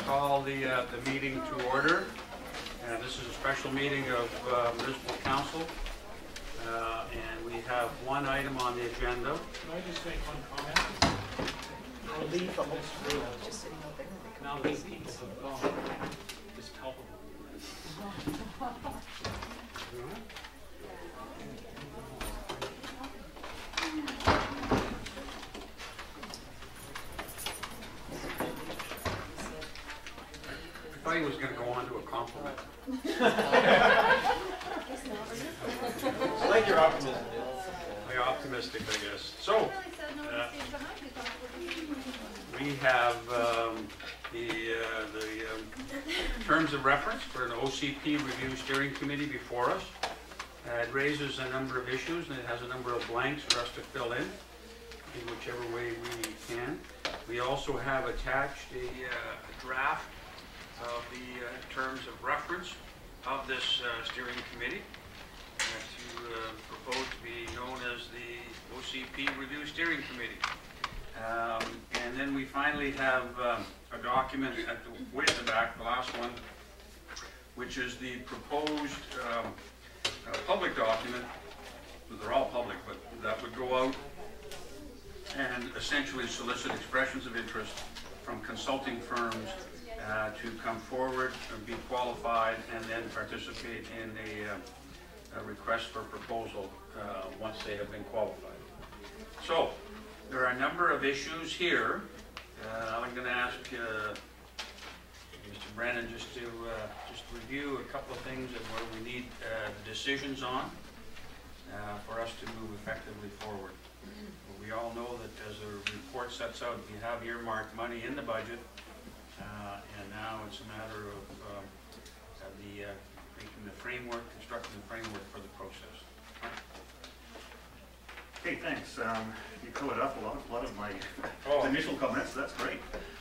call the meeting to order. This is a special meeting of Municipal Council. And we have one item on the agenda. Can I just make one comment? I'll leave the whole room. Just sitting out there. Now that these people have gone, it's palpable. I thought he was going to go on to a compliment. I like your optimism. Very optimistic, I guess. So, we have the terms of reference for an OCP Review Steering Committee before us. It raises a number of issues and it has a number of blanks for us to fill in whichever way we can. We also have attached a draft of the terms of reference of this steering committee to propose to be known as the OCP Review Steering Committee. And then we finally have a document at the way at the back, the last one, which is the proposed public document. They're all public, but that would go out and essentially solicit expressions of interest from consulting firms to come forward and be qualified and then participate in a request for proposal once they have been qualified. So there are a number of issues here. I'm going to ask Mr. Brennan just to review a couple of things and where we need decisions on for us to move effectively forward. We all know that as the report sets out, we have earmarked money in the budget, and now it's a matter of making the framework, constructing the framework for the process. Okay, thanks. You covered up a lot of my initial comments. That's great.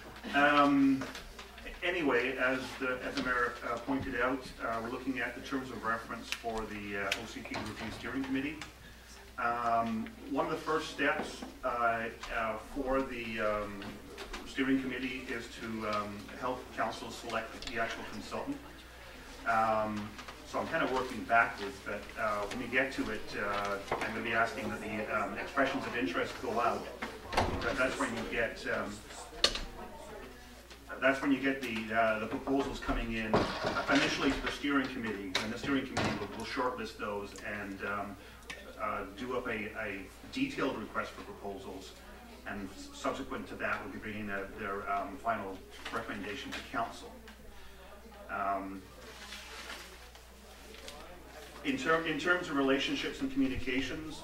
Anyway, as the Mayor pointed out, we're looking at the terms of reference for the OCP Review Steering Committee. One of the first steps for the steering committee is to help council select the actual consultant. So I'm kind of working backwards, but when we get to it, I'm going to be asking that the expressions of interest go out. That's when you get the proposals coming in initially to the steering committee, and the steering committee will shortlist those and do up a detailed request for proposals, and subsequent to that we'll be bringing their final recommendation to council. In terms of relationships and communications,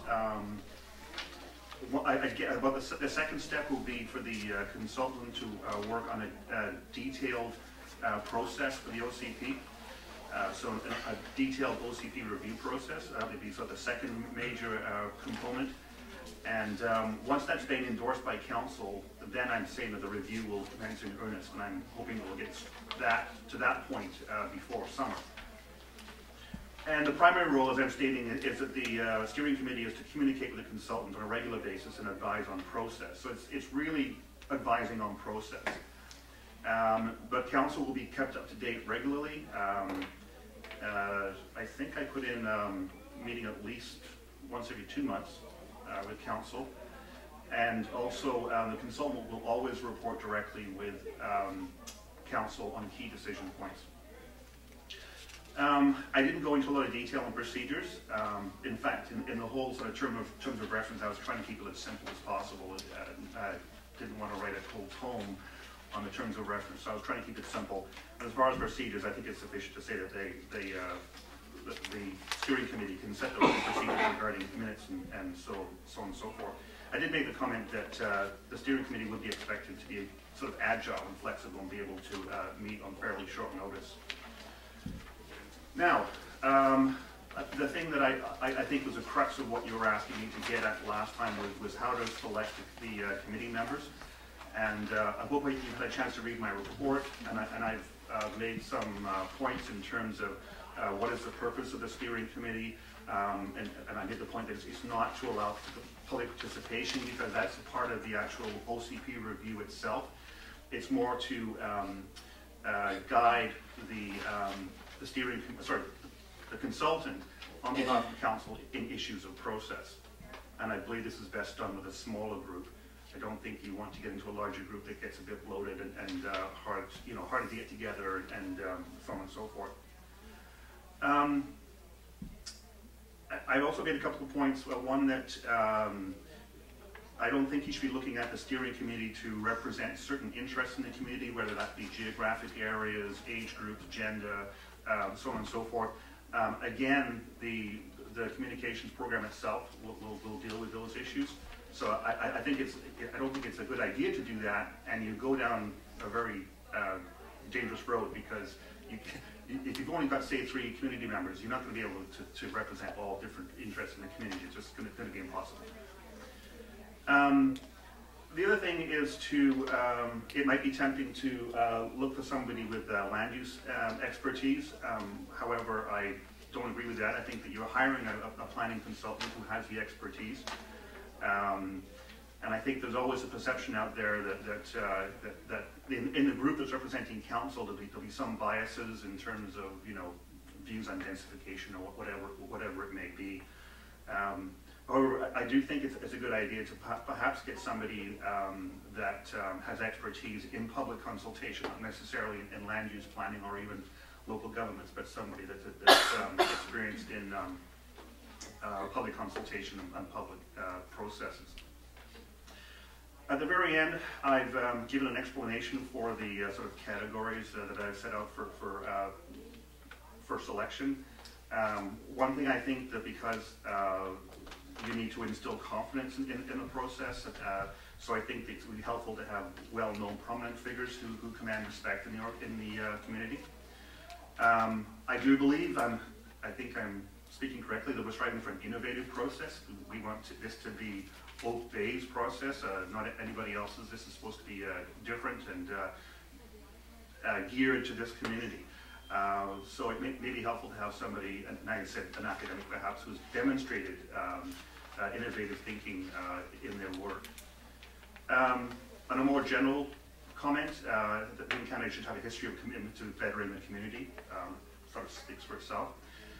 the second step will be for the consultant to work on a detailed process for the OCP. So a detailed OCP review process would be sort of the second major component. And once that's been endorsed by council, then I'm saying that the review will commence in earnest, and I'm hoping we'll get to that point before summer. And the primary role, as I'm stating, is that the steering committee is to communicate with the consultant on a regular basis and advise on process. So it's really advising on process. But council will be kept up to date regularly. I think I put in meeting at least once every 2 months with council. And also the consultant will always report directly with council on key decision points. I didn't go into a lot of detail on procedures. In fact, in the whole sort of terms of reference, I was trying to keep it as simple as possible. I didn't want to write a cold tome on the terms of reference, so I was trying to keep it simple. And as far as procedures, I think it's sufficient to say that the steering committee can set their own procedures regarding minutes and so on and so forth. I did make the comment that the steering committee would be expected to be sort of agile and flexible and be able to meet on fairly short notice. Now, the thing that I think was a crux of what you were asking me to get at last time was how to select the committee members. And I hope you've had a chance to read my report, and I've made some points in terms of what is the purpose of the steering committee, and I made the point that it's not to allow public participation, because that's a part of the actual OCP review itself. It's more to guide the the consultant on behalf of the council in issues of process. And I believe this is best done with a smaller group. I don't think you want to get into a larger group that gets a bit bloated and hard to get together and so on and so forth. I've also made a couple of points. Well, one that I don't think you should be looking at the steering committee to represent certain interests in the community, whether that be geographic areas, age groups, gender, so on and so forth. Again, the communications program itself will deal with those issues. So I don't think it's a good idea to do that, and you go down a very dangerous road, because if you've only got, say, 3 community members, you're not going to be able to represent all different interests in the community. It's just going to be impossible. The other thing is it might be tempting to look for somebody with land use expertise. However, I don't agree with that. I think that you're hiring a planning consultant who has the expertise. And I think there's always a perception out there that in the group that's representing council, there'll be some biases in terms of, views on densification or whatever it may be. However, I do think it's a good idea to perhaps get somebody that has expertise in public consultation, not necessarily in land use planning or even local governments, but somebody that's experienced in public consultation and public processes. At the very end, I've given an explanation for the sort of categories that I've set out for selection. One thing I think that because you need to instill confidence in the process, so I think it would be helpful to have well-known prominent figures who command respect in the community. I do believe, I think I'm speaking correctly, that we're striving for an innovative process. We want this to be Oak Bay's process, not anybody else's. This is supposed to be different and geared to this community. So it may be helpful to have somebody, and I said an academic perhaps, who's demonstrated innovative thinking in their work. On a more general comment, that Wayne County should have a history of commitment to bettering the community. Sort of speaks for itself.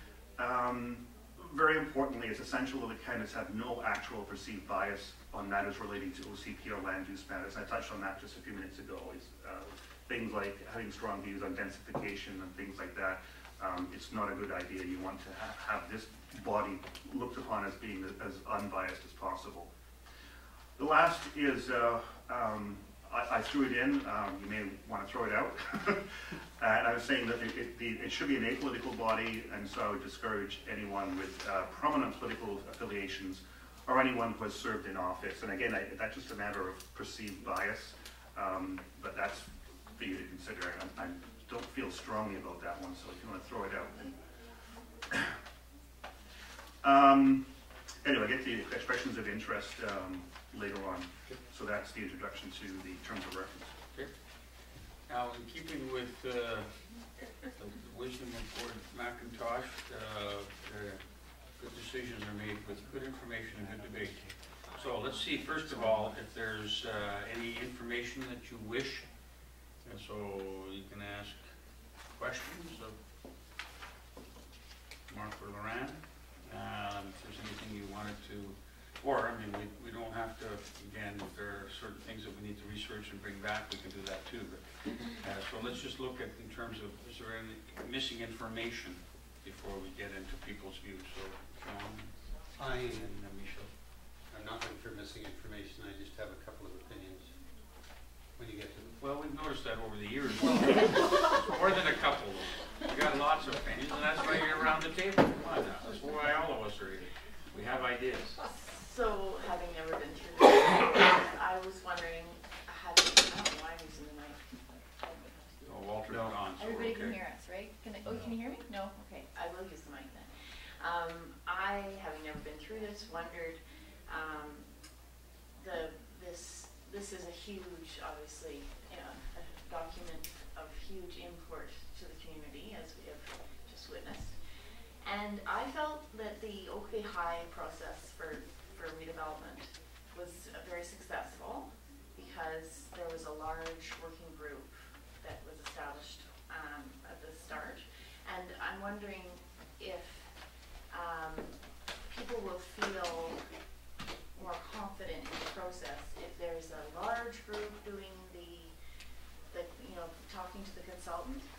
Very importantly, it's essential that the candidates have no actual perceived bias on matters relating to OCP or land use matters. I touched on that just a few minutes ago. Things like having strong views on densification and things like that. It's not a good idea. You want to have this body looked upon as being as unbiased as possible. The last is, I threw it in, you may want to throw it out. And I was saying that it should be an apolitical body, and so I would discourage anyone with prominent political affiliations or anyone who has served in office. And again, that's just a matter of perceived bias, but that's for you to consider. I don't feel strongly about that one, so if you want to throw it out. Anyway, get the expressions of interest later on. So that's the introduction to the terms of reference. Okay. Now, in keeping with the wisdom of Gordon McIntosh, good decisions are made with good information and good debate. So let's see, first of all, if there's any information that you wish. And so you can ask questions of Mark or Loran. If there's anything you wanted to, or, I mean, we don't have to, again, if there are certain things that we need to research and bring back, we can do that too. But, so let's just look at, in terms of, is there any missing information before we get into people's views? So, John and Michelle. I'm not looking for missing information, I just have a couple of opinions when you get to them. Well, we've noticed that over the years. Well, more than a couple. You got lots of opinions, and that's why you're around the table. Come on now. That's why all of us are here. We have ideas. So, having never been through this, I was wondering, I don't know why I'm using the mic. Oh, Walter's gone, so Everybody okay. can hear us, right? Can you hear me? No? Okay, I will use the mic then. I, having never been through this, wondered, this is a huge, obviously, a document of huge import to the community, as we have just witnessed. And I felt that the Oak Bay High process for redevelopment was very successful, because there was a large working group that was established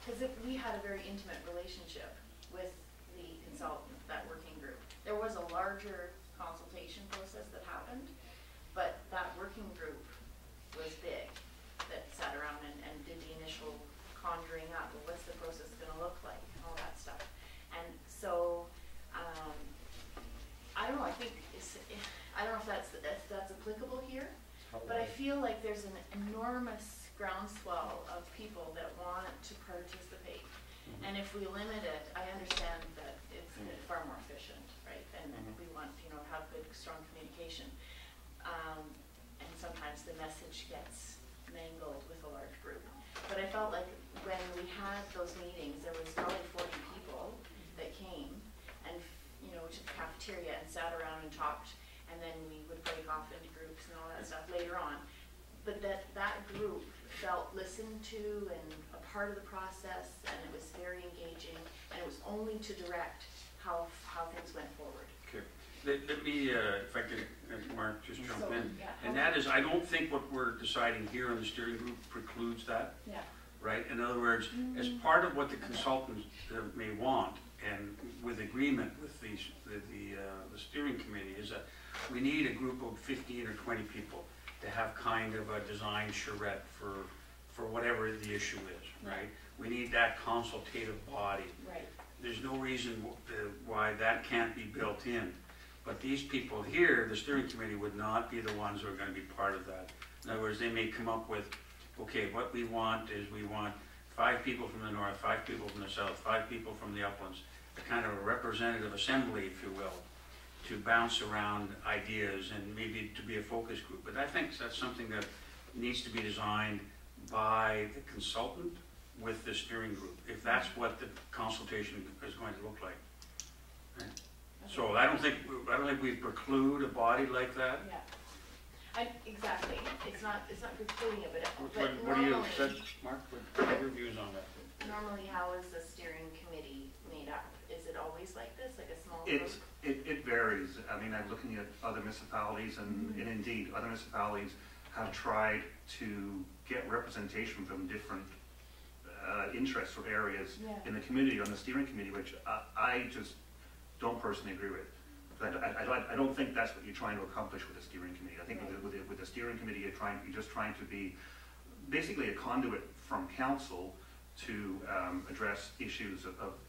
because we had a very intimate relationship with the consultant, that working group. There was a larger consultation process that happened, but that working group was big, that sat around and did the initial conjuring up, well, what's the process gonna look like, and all that stuff. And so, I don't know, I think I don't know if that's applicable here, but I feel like there's an enormous groundswell of people that want to participate. And if we limit it, I understand that it's far more efficient, right? And we want, have good, strong communication. And sometimes the message gets mangled with a large group. But I felt like when we had those meetings, there was probably 40 people that came and, to the cafeteria and sat around and talked, and then we would break off into groups and all that stuff later on. But that group felt listened to and a part of the process, and it was very engaging, and it was only to direct how things went forward. Okay. Let me, if I could, Mark, just jump in. Yeah. And that is, I don't think what we're deciding here on the steering group precludes that. Yeah. Right? In other words, as part of what the consultants may want, and with agreement with the steering committee, is that we need a group of 15 or 20 people to have kind of a design charrette for whatever the issue is, right? We need that consultative body. Right. There's no reason why that can't be built in. But these people here, the steering committee, would not be the ones who are going to be part of that. In other words, they may come up with, okay, what we want is we want 5 people from the north, 5 people from the south, 5 people from the uplands, a kind of a representative assembly, if you will, to bounce around ideas and maybe to be a focus group. But I think that's something that needs to be designed by the consultant with the steering group, if that's what the consultation is going to look like. Right? So I don't think we preclude a body like that. Yeah. Exactly. It's not precluding it, but What do you, normally, Mark? What are your views on that? normally how is the steering committee made up? Is it always like this, like a small group? It varies. I mean, I'm looking at other municipalities, and indeed, other municipalities have tried to get representation from different interests or areas in the community, on the steering committee, which I just don't personally agree with. I don't think that's what you're trying to accomplish with the steering committee. I think with the steering committee, you're just trying to be basically a conduit from council to address issues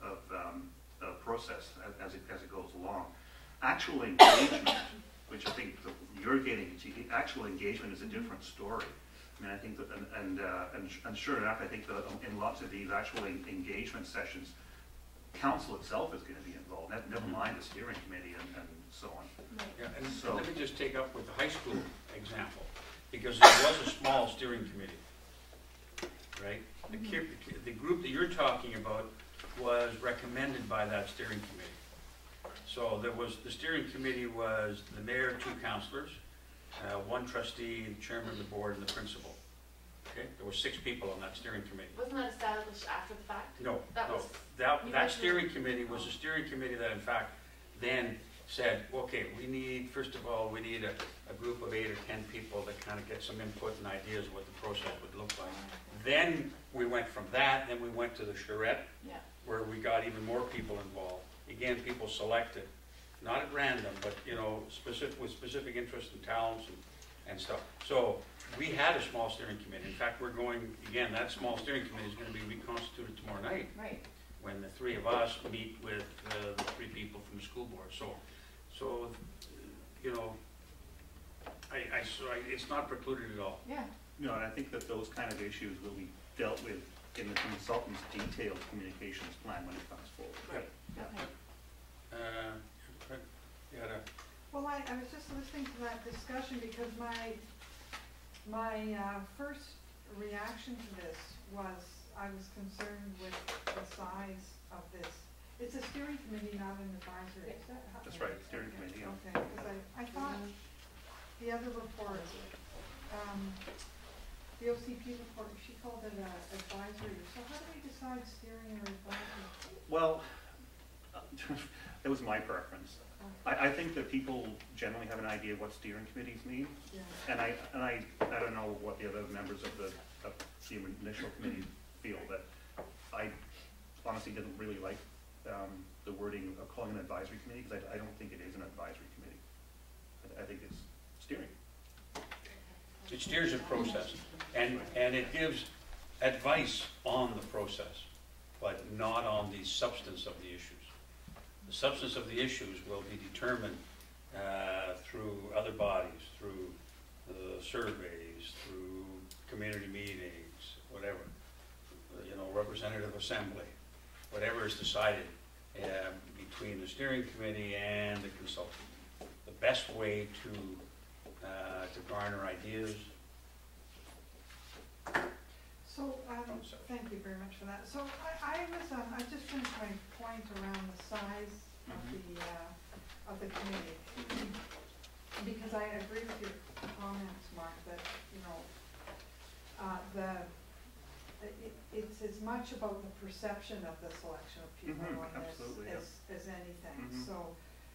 of process as it goes along. Actual engagement, which I think you're getting, actual engagement is a different story. I mean, I think that, and sure enough, I think that in lots of these actual engagement sessions, council itself is going to be involved, never mind the steering committee and so on. Yeah, and So, let me just take up with the high school example, because there was a small steering committee, right? The group that you're talking about was recommended by that steering committee. So the steering committee was the mayor, 2 councillors, 1 trustee, the chairman of the board, and the principal. Okay, there were 6 people on that steering committee. Wasn't that established after the fact? No, That no. was- That steering committee was a steering committee that in fact then said, okay, first of all, we need a group of 8 or 10 people that kind of get some input and ideas of what the process would look like. Then we went from that, then we went to the charrette, where we got even more people involved. Again, people selected, not at random, but with specific interests and talents and stuff. So we had a small steering committee. In fact, we're going, again, that small steering committee is going to be reconstituted tomorrow night. Right. When the 3 of us meet with the 3 people from the school board. So it's not precluded at all. Yeah. no, and I think that those kind of issues will be dealt with in the consultant's detailed communications plan when it comes forward. Right. Okay. Well, I was just listening to that discussion because my first reaction to this was I was concerned with the size of this. It's a steering committee, not an advisory. Is that how? That's right, steering committee, yeah. Okay, because I thought the other report, the OCP report, she called it advisory. So how do we decide steering or advisory? Well, it was my preference. I think that people generally have an idea of what steering committees mean, Yeah. and I don't know what the other members of the initial committee feel, but I honestly didn't really like the wording of calling it an advisory committee, because I don't think it is an advisory committee. I think it's steering. It steers a process, and it gives advice on the process, but not on the substance of the issues. The substance of the issues will be determined through other bodies, through surveys, through community meetings, whatever, representative assembly, whatever is decided between the steering committee and the consultant. The best way to garner ideas. So, thank you very much for that. So I just finished my point around the size of the committee. Because I agree with your comments, Mark, that, it's as much about the perception of the selection of people on this as anything. So,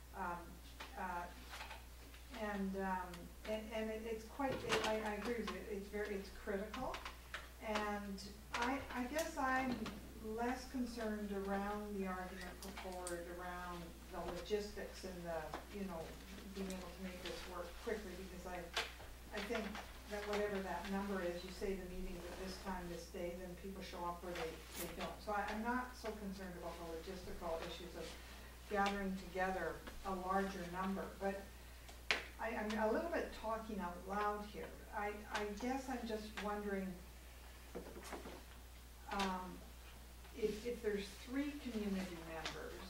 it's quite, I agree with you, it's critical. And I guess I'm less concerned around the argument put forward around the logistics and the, being able to make this work quickly, because I think that whatever that number is, you say the meeting's at this time, this day, then people show up or they don't. So I'm not so concerned about the logistical issues of gathering together a larger number, but I'm a little bit talking out loud here. I guess I'm just wondering if there's 3 community members,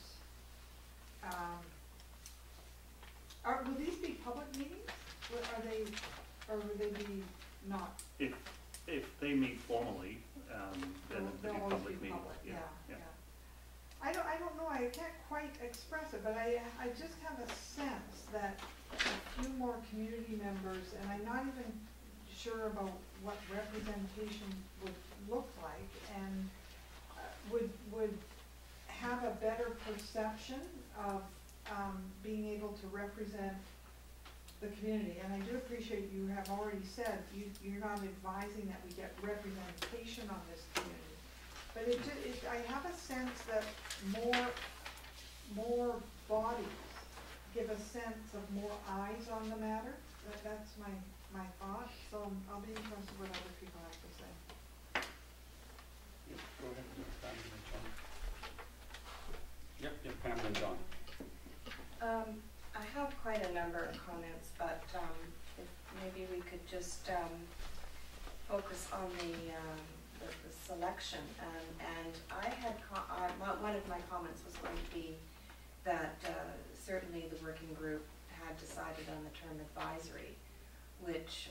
will these be public meetings? Or will they be not? If they meet formally, then They'll it'll be always public be meeting. public, Yeah. I don't know, I can't quite express it, but I just have a sense that a few more community members, and I'm not even sure about what representation would look like, and would have a better perception of being able to represent the community. And I do appreciate you have already said you're not advising that we get representation on this community. But I have a sense that more bodies give a sense of more eyes on the matter. That's my thought. So I'll be interested what other people have to say. Yep, go ahead, Pam and John. Yep, Pam and John. I have quite a number of comments, but if maybe we could just focus on the selection. And I had one of my comments was going to be that certainly the working group had decided on the term advisory, which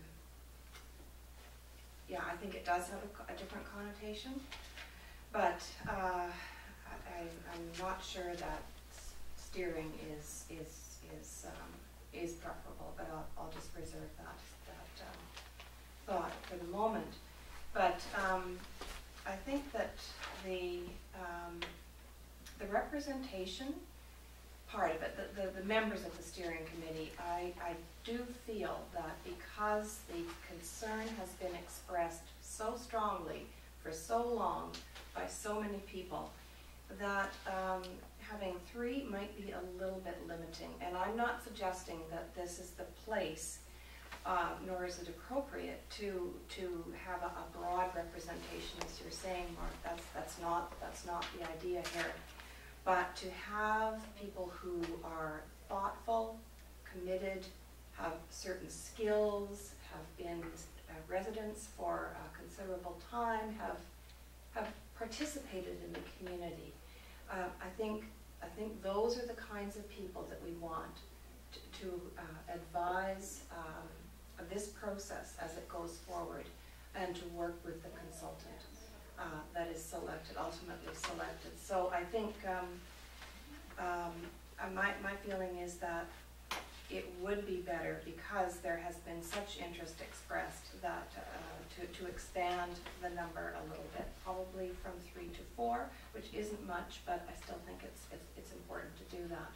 I think it does have a different connotation, but I'm not sure that steering is preferable, but I'll just reserve that thought for the moment. But I think that the representation part of it, the members of the steering committee, I do feel that because the concern has been expressed so strongly for so long by so many people, that having 3 might be a little bit limiting. And I'm not suggesting that this is the place, nor is it appropriate to have a broad representation, as you're saying, Mark. That's not the idea here. But to have people who are thoughtful, committed, have certain skills, have been residents for a considerable time, have participated in the community. I think those are the kinds of people that we want to advise this process as it goes forward, and to work with the consultant that is ultimately selected. So I think my feeling is that it would be better, because there has been such interest expressed, that to expand the number a little bit, probably from 3 to 4, which isn't much, but I still think it's important to do that.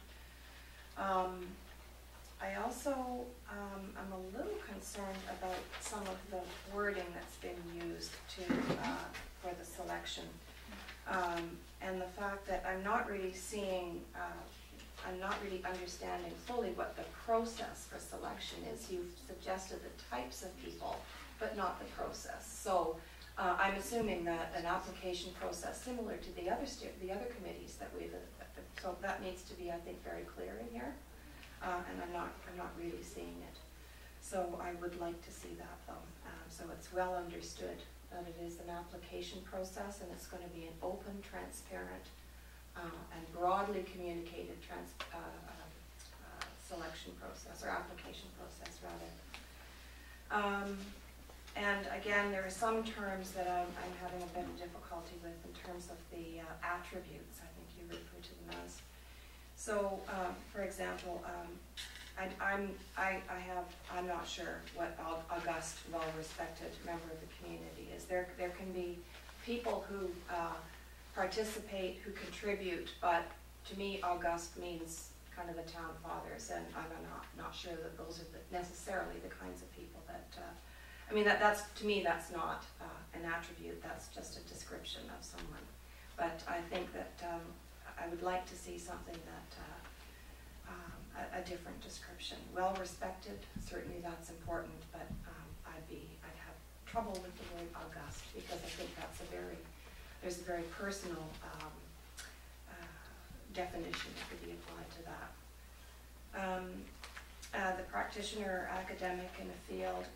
I also am a little concerned about some of the wording that's been used for the selection. and the fact that I'm not really seeing, I'm not really understanding fully what the process for selection is. You've suggested the types of people, but not the process. So I'm assuming that an application process similar to the other committees that we've, so that needs to be, I think, very clear in here. And I'm not really seeing it. So I would like to see that though. So it's well understood that it is an application process, and it's going to be an open, transparent, and broadly communicated selection process, or application process rather. And again, there are some terms that I'm having a bit of difficulty with in terms of the attributes, I think you refer to them as. So, for example, I'm not sure what august, well-respected member of the community is. There can be people who participate, who contribute, but to me, august means kind of the town fathers, and I'm not sure that those are necessarily the kinds of people that. I mean, that's to me, that's not an attribute. That's just a description of someone. But I think that I would like to see something that. A different description. Well respected, certainly that's important, but I'd have trouble with the word august, because I think that's there's a very personal definition that could be applied to that. The practitioner, academic in a field,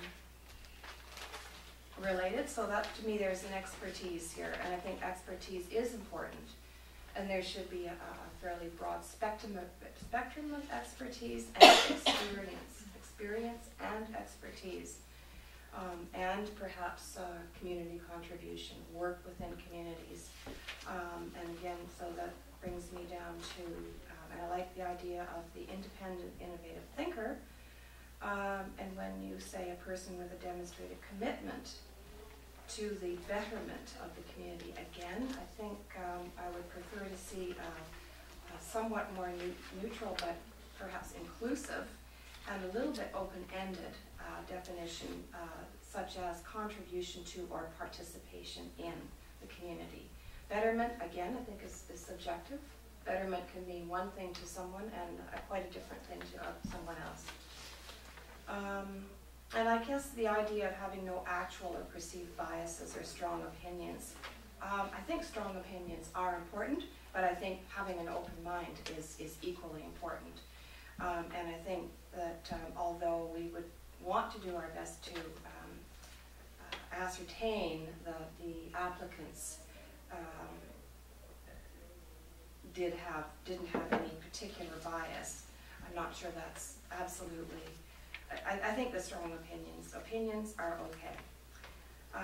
related, so that to me there's an expertise here, and I think expertise is important. And there should be a fairly broad spectrum of expertise and experience and expertise, and perhaps community contribution, work within communities. And again, so that brings me down to, and I like the idea of the independent, innovative thinker. And when you say a person with a demonstrated commitment to the betterment of the community, again, I think I would prefer to see a somewhat more neutral, but perhaps inclusive, and a little bit open-ended definition, such as contribution to or participation in the community. Betterment, again, I think is subjective. Betterment can mean one thing to someone and quite a different thing to someone else. And I guess the idea of having no actual or perceived biases or strong opinions. I think strong opinions are important, but I think having an open mind is equally important. And I think that although we would want to do our best to ascertain the applicants didn't have any particular bias, I'm not sure that's absolutely. I think the strong opinions are okay.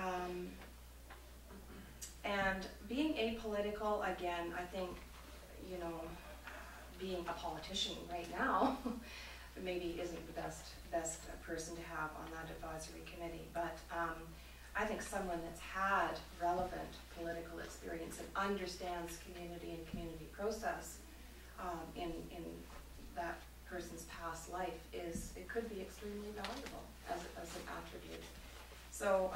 And being apolitical, again, I think, you know, being a politician right now maybe isn't the best person to have on that advisory committee, but I think someone that's had relevant political experience and understands community and community process in that person's past life it could be extremely valuable as an attribute. So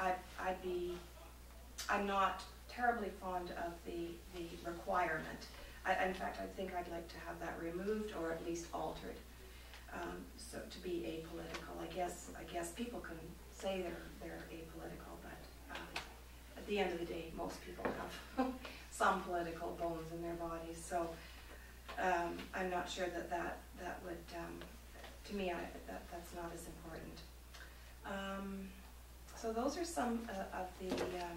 I'm not terribly fond of the requirement. In fact, I think I'd like to have that removed or at least altered. So to be apolitical, I guess people can say they're apolitical, but at the end of the day, most people have some political bones in their bodies. So I'm not sure that would, to me, that's not as important. So those are some of the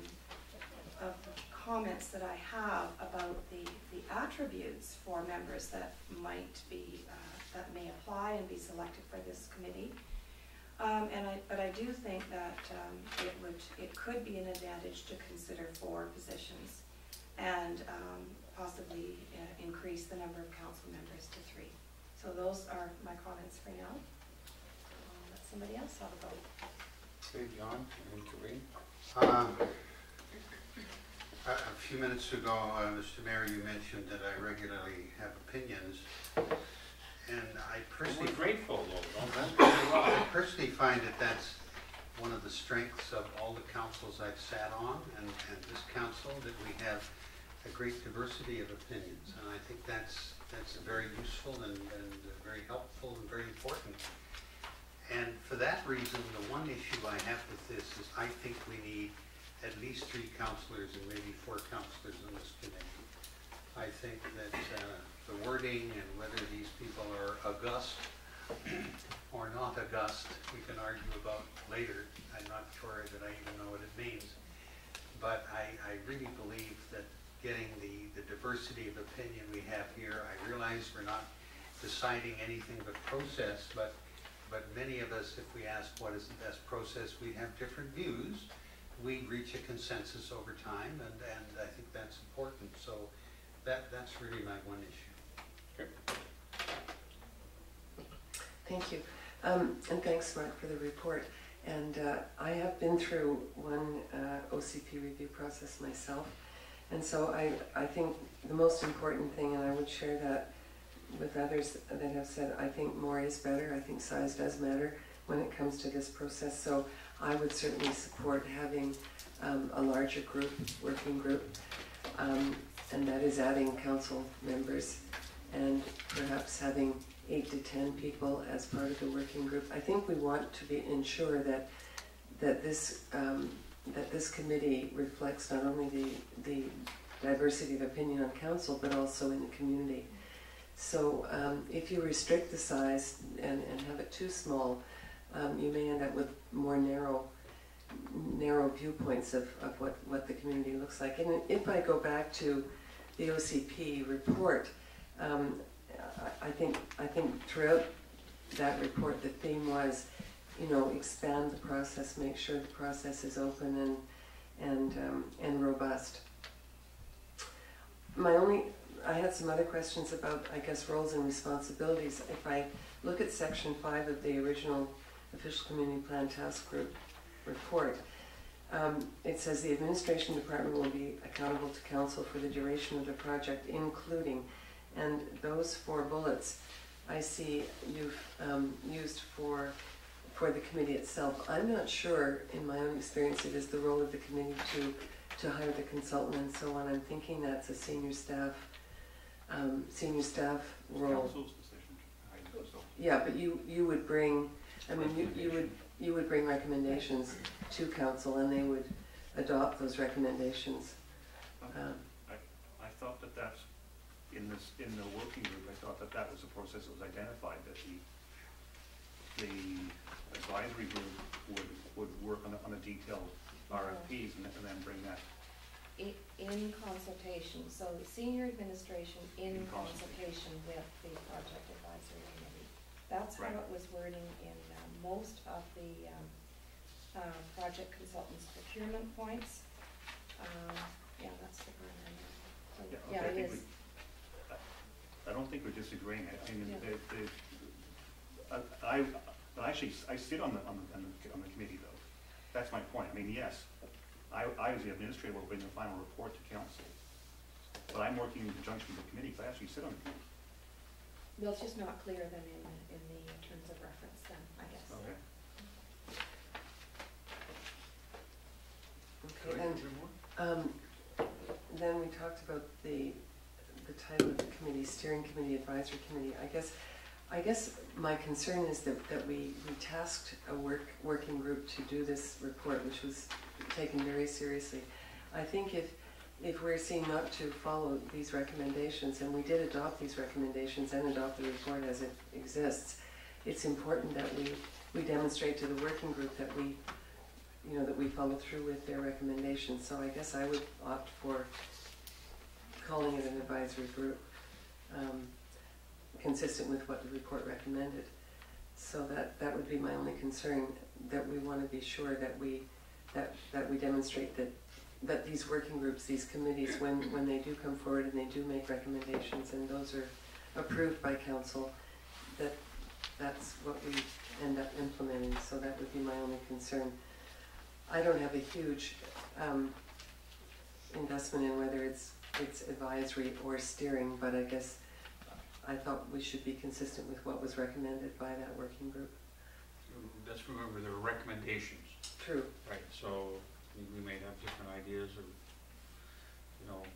comments that I have about the attributes for members that might be that may apply and be selected for this committee. But I do think that it could be an advantage to consider 4 positions and possibly increase the number of council members to 3. So those are my comments for now. I'll let somebody else have a go. Okay, John and Corinne. A few minutes ago, Mr. Mayor, you mentioned that I regularly have opinions, and I personally grateful though. I personally find that that's one of the strengths of all the councils I've sat on, and this council, that we have a great diversity of opinions, and I think that's very useful and very helpful and very important. And for that reason, the one issue I have with this is I think we need at least 3 councillors and maybe 4 councillors on this committee. I think that the wording and whether these people are august or not august, we can argue about later. I'm not sure that I even know what it means. But I really believe that getting the diversity of opinion we have here, I realize we're not deciding anything but process, but many of us, if we ask what is the best process, we have different views. We reach a consensus over time, and I think that's important. So that's really my one issue. Thank you. And thanks, Mark, for the report. And I have been through one OCP review process myself. And so I think the most important thing, and I would share that with others that have said, I think more is better. I think size does matter when it comes to this process. So I would certainly support having a larger group, working group, and that is adding council members and perhaps having 8 to 10 people as part of the working group. I think we want to ensure that this committee reflects not only the diversity of opinion on council, but also in the community. So if you restrict the size and have it too small, you may end up with more narrow viewpoints of what the community looks like. And if I go back to the OCP report, I think throughout that report the theme was, expand the process, make sure the process is open and robust. I had some other questions about, I guess, roles and responsibilities. If I look at section 5 of the original Official Community Plan Task Group report, it says the administration department will be accountable to council for the duration of the project, including, and those 4 bullets I see you've used for the committee itself. I'm not sure, in my own experience, it is the role of the committee to hire the consultant and so on. I'm thinking that's a senior staff role. Council's decision to hire the consultant. Yeah, but you would bring, I mean, you would bring recommendations to council and they would adopt those recommendations. I thought that's in the working group. I thought that was the process that was identified, that the advisory group would work on a detailed RFPs and then bring that. In consultation, so the senior administration in consultation with the project advisory committee. That's how it was wording in most of the project consultants' procurement points. Yeah, that's the part I know. So, yeah, it is. I don't think we're disagreeing. I mean, I sit on the committee though. That's my point. I mean, yes, I as the administrator will bring the final report to council, but I'm working in conjunction with the committee. So I actually sit on the committee. Well, it's just not clear then in the terms of reference then, I guess. Okay. Okay, then we talked about the title of the committee, steering committee, advisory committee. I guess my concern is that we tasked a working group to do this report, which was taken very seriously. I think if we're seen not to follow these recommendations, and we did adopt these recommendations and adopt the report as it exists, it's important that we demonstrate to the working group that we follow through with their recommendations. So I guess I would opt for calling it an advisory group, consistent with what the report recommended. So that would be my only concern, that we want to be sure that we demonstrate that these working groups, these committees, when they do come forward and they do make recommendations and those are approved by council, that's what we end up implementing. So that would be my only concern. I don't have a huge investment in whether it's advisory or steering, but I guess I thought we should be consistent with what was recommended by that working group. Let's remember there are recommendations. True. Right, so we may have different ideas of,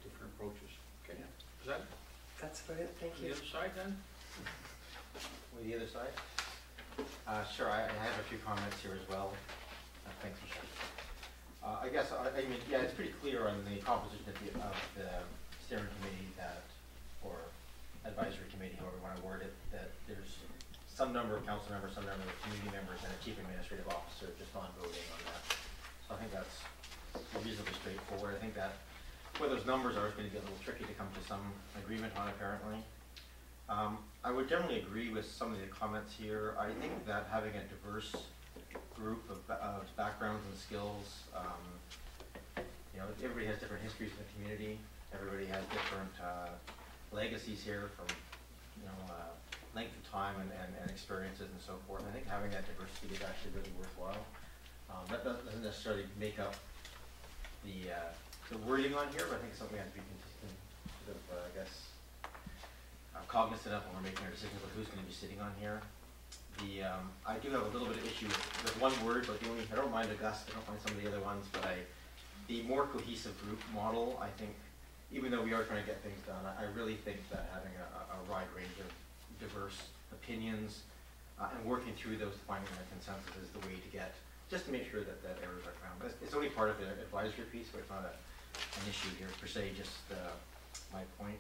different approaches. Okay, is that That's about it, thank the you. other side then? With the other side? Sure, I have a few comments here as well. Thanks, Michelle. I guess, I mean, yeah, it's pretty clear on the composition of the steering committee that, or advisory committee, however you want to word it, that there's some number of council members, some number of community members, and a chief administrative officer just on voting on that. So I think that's reasonably straightforward. I think that where those numbers are, it's going to be a little tricky to come to some agreement on, apparently. I would generally agree with some of the comments here. I think that having a diverse group of backgrounds and skills, you know, everybody has different histories in the community. Everybody has different legacies here from, you know, length of time and experiences and so forth. I think having that diversity is actually really worthwhile. That doesn't necessarily make up the wording on here, but I think it's something we have to be consistent, sort of, I guess, cognizant of when we're making our decisions about who's going to be sitting on here. I do have a little bit of issue with one word, but I don't mind Augusta, I don't mind some of the other ones, but the more cohesive group model, I think, even though we are trying to get things done, I really think that having a wide range of diverse opinions and working through those, finding a consensus is the way to get, just to make sure that errors are found. It's only part of the advisory piece, but it's not an issue here per se, just my point.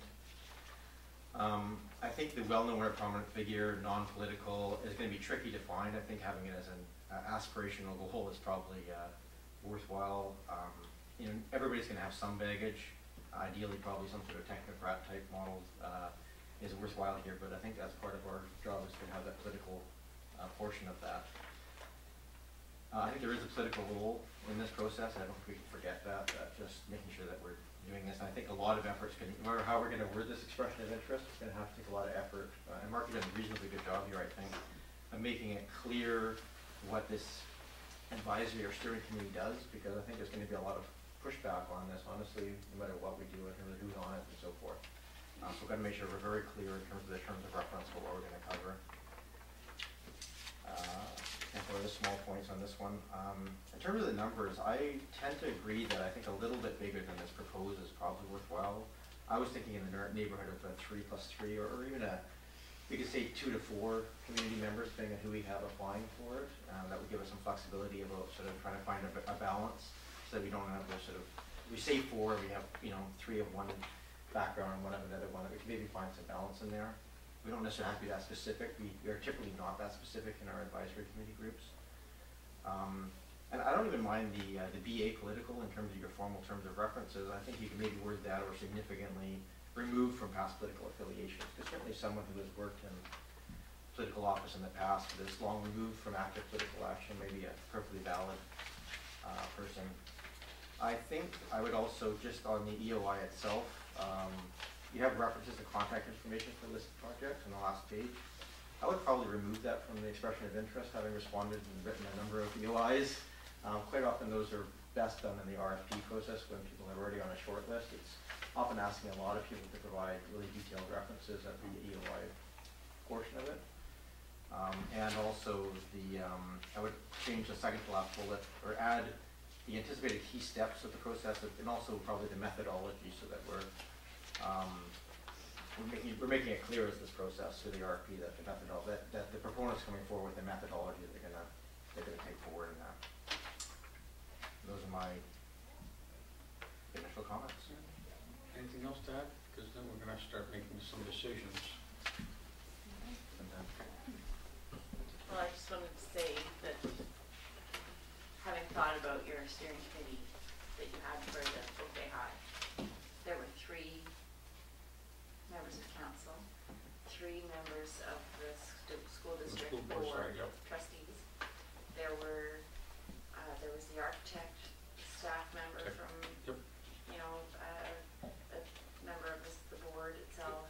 I think the well-known or prominent figure, non-political, is going to be tricky to find. I think having it as an aspirational goal is probably worthwhile. You know, everybody's going to have some baggage. Ideally, probably some sort of technocrat type model is worthwhile here, but I think that's part of our job is to have that political portion of that. I think there is a political role in this process. I don't think we can forget that, just making sure that we're doing this. And I think a lot of effort's going to, no matter how we're going to word this expression of interest, it's going to have to take a lot of effort. And Mark has done a reasonably good job here, I think, of making it clear what this advisory or steering committee does, because I think there's going to be a lot of pushback on this, honestly, no matter what we do in terms of who's on it and so forth. So we've got to make sure we're very clear in terms of the terms of reference for what we're going to cover. And for the small points on this one. In terms of the numbers, I tend to agree that I think a little bit bigger than this proposed is probably worthwhile. I was thinking in the neighborhood of a 3 + 3, or even we could say 2 to 4 community members, depending on who we have applying for it. That would give us some flexibility about sort of trying to find a balance, so that we don't have those sort of, we say 4, we have, you know, 3 of one background and 1 of another one, that we can maybe find some balance in there. We don't necessarily have to be that specific. We are typically not that specific in our advisory committee groups. And I don't even mind the BA political in terms of your formal terms of references. I think you can maybe word that or significantly remove from past political affiliations. Because certainly someone who has worked in political office in the past that is long removed from active political action may be a perfectly valid person. I think I would also, just on the EOI itself, you have references to contact information for listed projects on the last page. I would probably remove that from the expression of interest, having responded and written a number of EOIs. Quite often those are best done in the RFP process when people are already on a short list. It's often asking a lot of people to provide really detailed references at the EOI portion of it. And also I would change the second to last bullet, or add the anticipated key steps of the process, and also probably the methodology, so that we're making it clear as this process through the RFP that the methodology, that the proponent's coming forward with the methodology that they're gonna take forward in that. Those are my initial comments. Anything else to add? Because then we're going to start making some decisions. Well, I just wanted to say that having thought about your steering committee that you had for the OK High, there were 3 members of council, 3 members of the school district board trustees. There was the architect, staff member from, you know, a member of the board itself,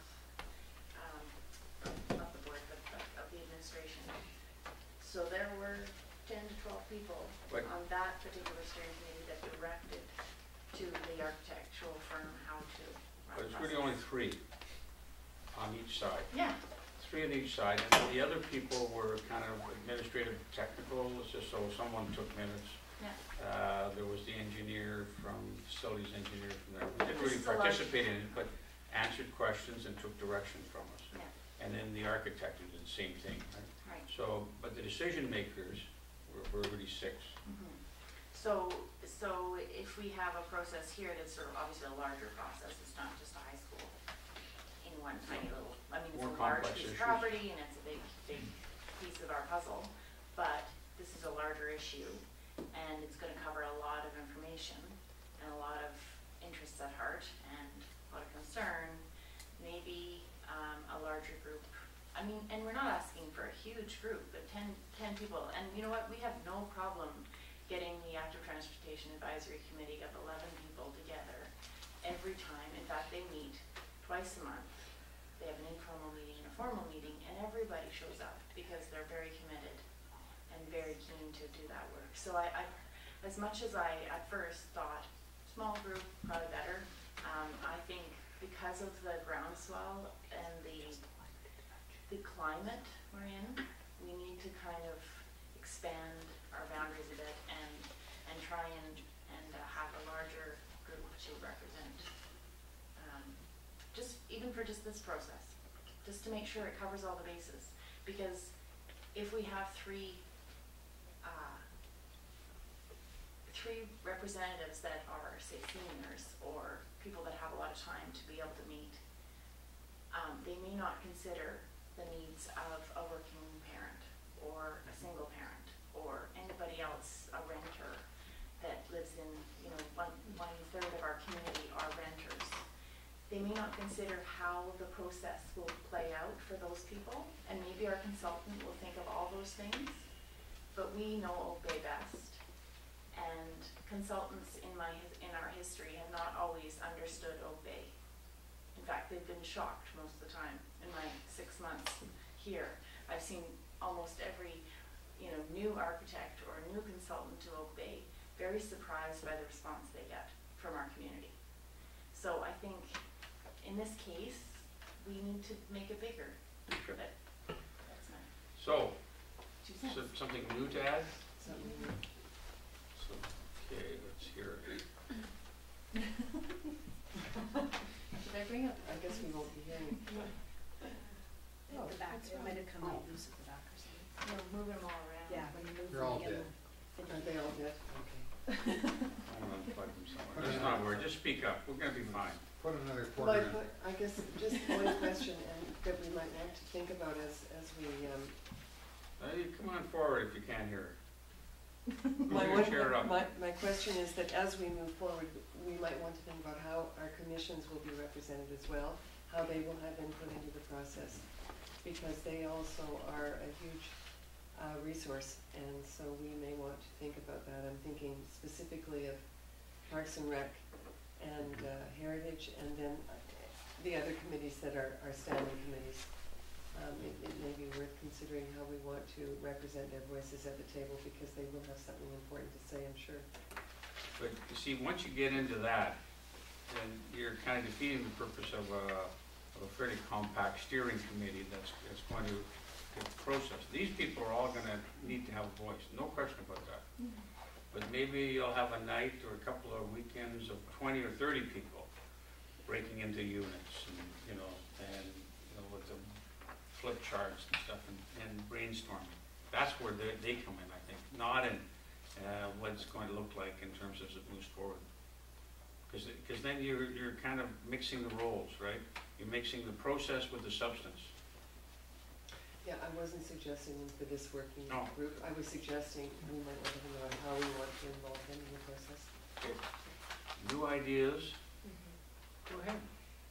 not the board, but of the administration. So there were 10 to 12 people on that particular steering committee that directed to the architectural firm how to run. But it's really only 3 on each side. Yeah. 3 on each side, and the other people were kind of administrative technical, it's just so someone took minutes. Yeah. There was the engineer from facilities engineer from there. We didn't This really is a large- participate in it, but answered questions and took direction from us. Yeah, And then the architect did the same thing, right? right. So, but the decision makers were really six. Mhm. So if we have a process here that's sort of obviously a larger process, it's not just a high school in one tiny little, I mean, it's More a large complex piece of issues. property and it's a big piece of our puzzle, but this is a larger issue and it's gonna cover a lot of information and a lot of interests at heart and a lot of concern. Maybe a larger group. I mean, and we're not asking for a huge group, but 10 people. And you know what? We have no problem getting the Active Transportation Advisory Committee of 11 people together every time. In fact, they meet twice a month. They have an informal meeting and a formal meeting, and everybody shows up because they're very committed and very keen to do that work. So I as much as I at first thought small group, probably better, I think because of the groundswell and the climate we're in, we need to kind of expand our boundaries a bit and try and have a larger group to represent, just even for just this process, just to make sure it covers all the bases. Because if we have three representatives that are, say, seniors or people that have a lot of time to be able to meet, they may not consider the needs of a working parent or a single parent or anybody else, a renter that lives in, you know, one third of our community are renters. They may not consider how the process will play out for those people, and maybe our consultant will think of all those things, but we know Oak Bay best. And consultants in our history have not always understood Oak Bay. In fact, they've been shocked most of the time. In my 6 months here, I've seen almost every, you know, new architect or new consultant to Oak Bay very surprised by the response they get from our community. So I think in this case, we need to make it bigger. Okay. But that's my So, 2 cents. something new to add? Something So, okay, let's hear it. Should I bring up? I guess we won't be hearing. Oh, The back, that's it fine. might have come out loose at the back or something. We're moving them all around. Yeah, when you move They're them all again. Are they all dead? Okay. I'm gonna unplug them somewhere. That's not worry, just speak up, we're gonna be fine. Put another Well, quarter in. I guess just one question and that we might want to think about as we, Hey, come on forward if you can't hear it. my, Move your chair up. my question is that as we move forward, we might want to think about how our commissions will be represented as well, how they will have input into the process, because they also are a huge resource, and so we may want to think about that. I'm thinking specifically of Parks and Rec and Heritage, and then the other committees that are standing committees. It may be worth considering how we want to represent their voices at the table, because they will have something important to say, I'm sure. But you see, once you get into that, then you're kind of defeating the purpose of a fairly compact steering committee that's going to get the process. These people are all gonna need to have a voice, no question about that. But maybe you'll have a night or a couple of weekends of 20 or 30 people breaking into units and, you know, with the flip charts and stuff and brainstorming. That's where they come in, I think, not in what it's going to look like in terms of as it moves forward. Because then you're kind of mixing the roles, right? You're mixing the process with the substance. Yeah, I wasn't suggesting them for this working No. group. I was suggesting we might want to think about how we want to involve them in the process. Okay. New ideas, go ahead.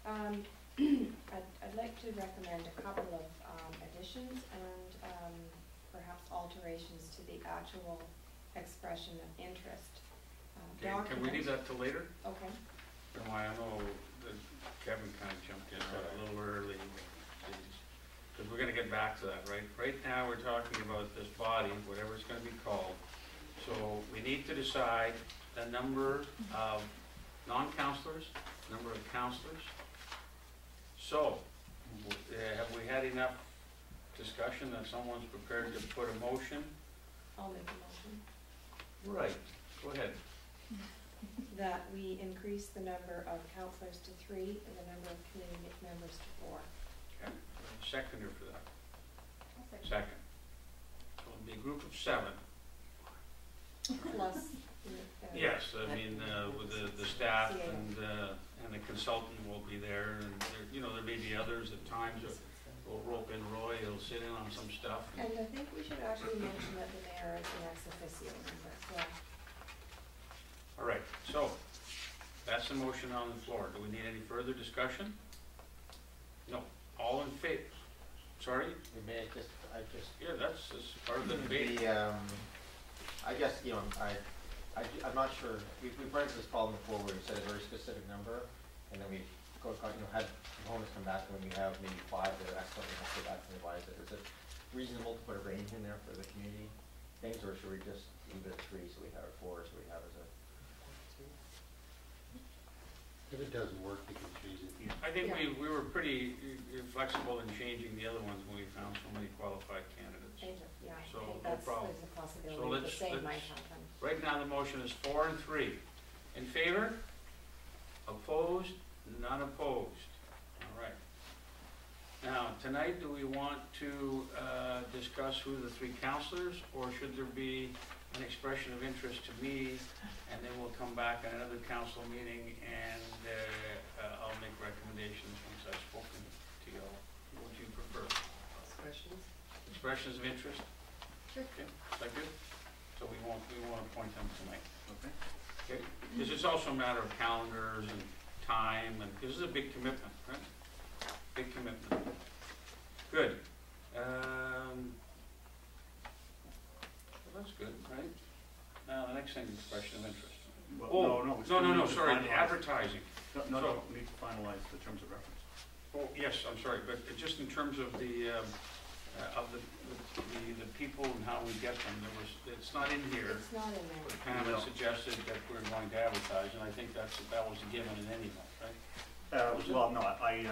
I'd like to recommend a couple of additions and perhaps alterations to the actual expression of interest Okay, document. can we leave that till later? Okay. I know that Kevin kind of jumped in a little early, because we're gonna get back to that, right? Right now, we're talking about this body, whatever it's gonna be called. So we need to decide the number of non-counselors, number of counselors. So, have we had enough discussion that someone's prepared to put a motion? I'll make a motion. Right, go ahead. that we increase the number of counselors to 3 and the number of committee members to 4. Okay, seconder for that. Second. So it'll be a group of 7. Plus. Yes, I mean, with the staff and the consultant will be there, and there, you know, there may be others at times. We'll rope in Roy, he'll sit in on some stuff. And I think we should actually mention that the mayor is an ex officio member as well. All right, so that's the motion on the floor. Do we need any further discussion? No. All in favor? Sorry? May I just, Yeah, that's part of the debate. I guess, you know, I'm not sure, we've run into this problem before where we set a very specific number, and then we had components come back, and when we have maybe 5 that are excellent, we have to go back and revise it. Is it reasonable to put a range in there for the community things, or should we just leave it at 3, so we have it 4, so we have as a... If it doesn't work, we can change it. I think we were pretty flexible in changing the other ones when we found so many qualified candidates. Yeah, I So, think no that's, problem. there's a So possibility the same might happen. Right now, the motion is 4 and 3. In favor? Opposed? None opposed. All right. Now, tonight, do we want to discuss who the 3 counselors, or should there be an expression of interest to me, and then we'll come back at another council meeting, and I'll make recommendations once I've spoken to you all. What would you prefer? Expressions? Expressions of interest? Sure. Okay, is that good? So we won't appoint them tonight. Okay. Okay, because it's also a matter of calendars and time, and this is a big commitment, right? Big commitment. Good. Well, that's good, right? Now, the next thing is expression of interest. Well, No, we still need to sorry, the finalize- advertising. No, we need to finalize the terms of reference. Oh, yes, I'm sorry, but just in terms of the people and how we get them, it's not in here. It's not in there. But Pam has suggested that we're going to advertise, and I think that was a given in any event, right? Well, no,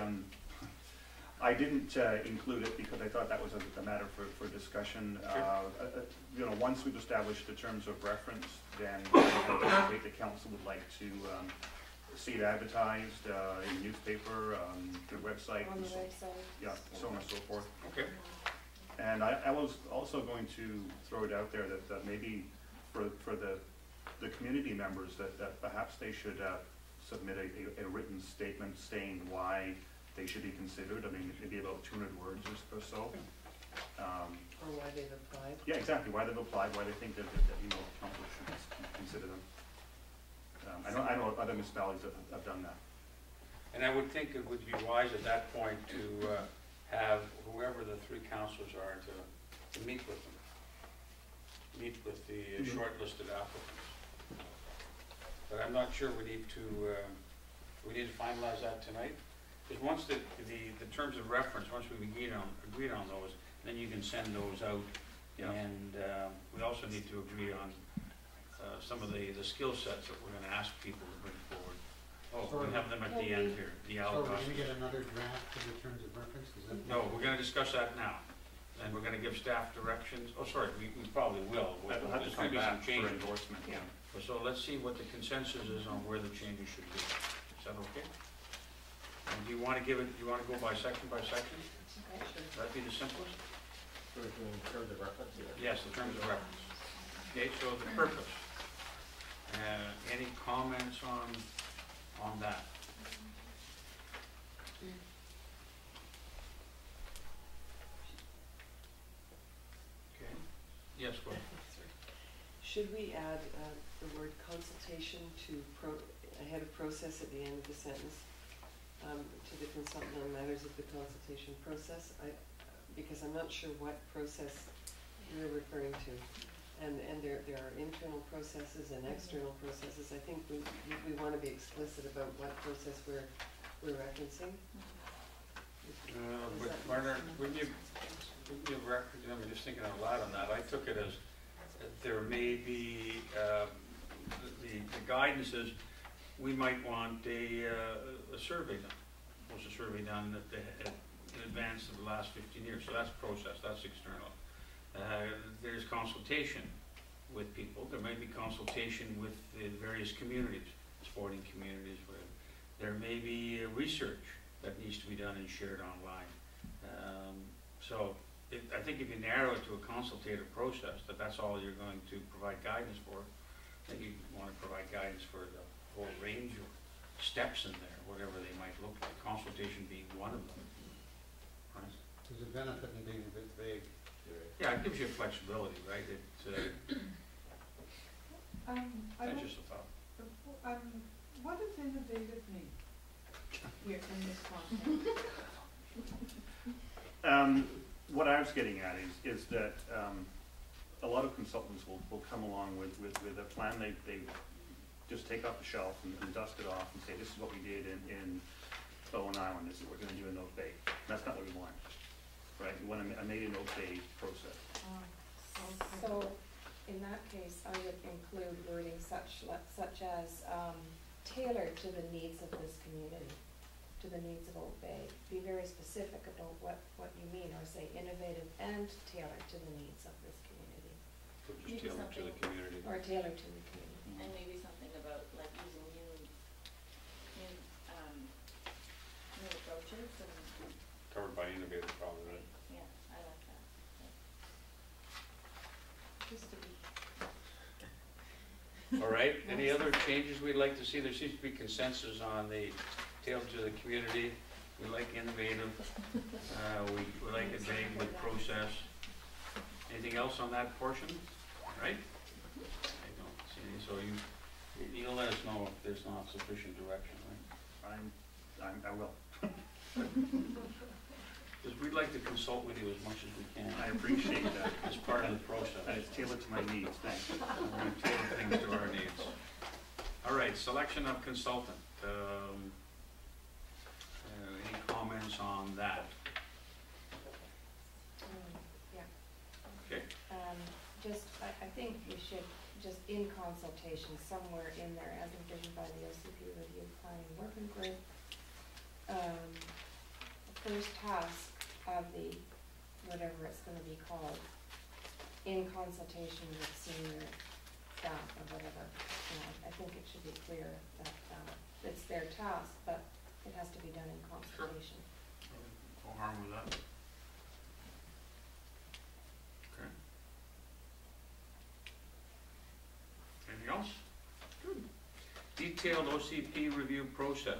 I didn't include it because I thought that was a matter for discussion. You know, once we've established the terms of reference, then I anticipate the council would like to see it advertised in newspaper, the website. On the and so- website. Yeah, so on and so forth. Okay. And I was also going to throw it out there that maybe for the community members, that perhaps they should submit a written statement saying why they should be considered. I mean, maybe about 200 words or so. Or why they've applied? Yeah, exactly, why they've applied, why they think that you know, council should consider them. I know other municipalities have done that. And I would think it would be wise at that point to have whoever the 3 councilors are to meet with them. Meet with the shortlisted applicants. But I'm not sure we need to finalize that tonight. Because once the terms of reference, once we agreed on those, then you can send those out. Yeah. And we also need to agree on some of the skill sets that we're going to ask people to bring forward. Oh, we have them at the end here, the So we're Algonquin. going to get another draft of the terms of reference? Is that? No, we're gonna discuss that now, and we're gonna give staff directions, oh, sorry, we probably will. We'll have to There's come gonna be some back for changes. endorsement. Yeah. So let's see what the consensus is on where the changes should be. Is that okay? And do you wanna go by section? Okay. Would that be the simplest? So we're doing terms of reference here? Yes, the terms of reference. Okay, so the purpose. Any comments on that? Okay, yes, go ahead. Should we add the word consultation to ahead of process at the end of the sentence, to the consultant on matters of the consultation process? Because I'm not sure what process you're referring to. And there are internal processes and external processes. I think we want to be explicit about what process we're referencing. But Margaret, wouldn't you I'm just thinking out loud on that. I took it as that there may be, the guidance is we might want a survey done. What's a survey done in advance of the last 15 years? So that's process, that's external. There's consultation. with people. There may be consultation with the various communities, sporting communities, where there may be research that needs to be done and shared online. I think if you narrow it to a consultative process, that's all you're going to provide guidance for, then you want to provide guidance for the whole range of steps in there, whatever they might look like, consultation being one of them. Right? There's a benefit in being a bit vague. Yeah, it gives you flexibility, right? I That's don't, just a thought. what does innovative mean here in this context? What I was getting at is that a lot of consultants will come along with a plan they just take off the shelf and dust it off and say, this is what we did in Bowen Island, this is what we're going to do in Oak Bay. That's not what we want, right? We want a made in Oak Bay process. Okay. So, in that case, I would include wording such as tailored to the needs of this community, to the needs of Oak Bay. Be very specific about what you mean, or say innovative and tailored to the needs of this community. So just Maybe tailored to the something- community. Or tailored to the community. And maybe something about like using new approaches and, Covered by innovative, probably, right? yeah, I like that. Just to be. All right, any other changes we'd like to see? There seems to be consensus on the tailored to the community. We like innovative. We like it vague with process. Anything else on that portion? Right? I don't see any, so you'll let us know if there's not sufficient direction, right? I will. Because we'd like to consult with you as much as we can. I appreciate that. As part of the process. And it's tailored to my needs, thanks. We tailor things to our needs. All right, selection of consultant. Any comments on that? Yeah. Okay. I think we should, just in consultation, somewhere in there, as envisioned by the OCP Review Planning Working Group, the first task of the, whatever it's gonna be called, in consultation with senior staff or whatever. I think it should be clear that it's their task, but it has to be done in consultation. No harm with that. Okay. Anything else? Good. Detailed OCP review process.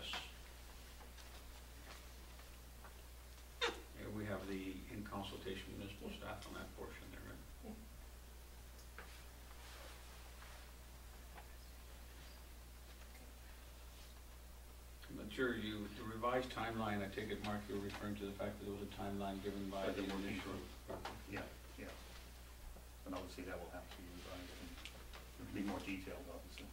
Here we have the in consultation municipal staff on that portion there, right? Yeah. I'm not sure, the revised timeline, I take it, Mark, you're referring to the fact that there was a timeline given by the initial. Yeah. And obviously that will have to be revised and be more detailed, obviously.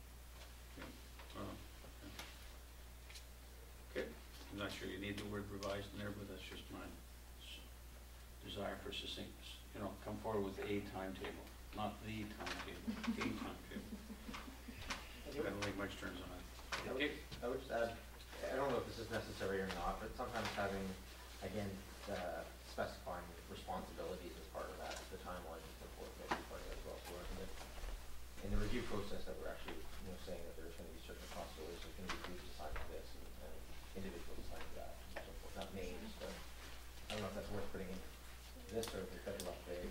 Okay, I'm not sure you need the word revised in there, but that's just my desire for succinctness. Come forward with a timetable, not the timetable, a timetable. I don't think much turns on it. Okay. I would just add, I don't know if this is necessary or not, but sometimes having, again, specifying responsibilities as part of that, the timeline and so forth, may be part of it as well. So we're in the review process that we're actually, saying that there's going to be certain responsibilities, so can be groups assigned to this and individuals assigned to that and so forth. Not names, but I don't know if that's worth putting in this or if it's better left vague.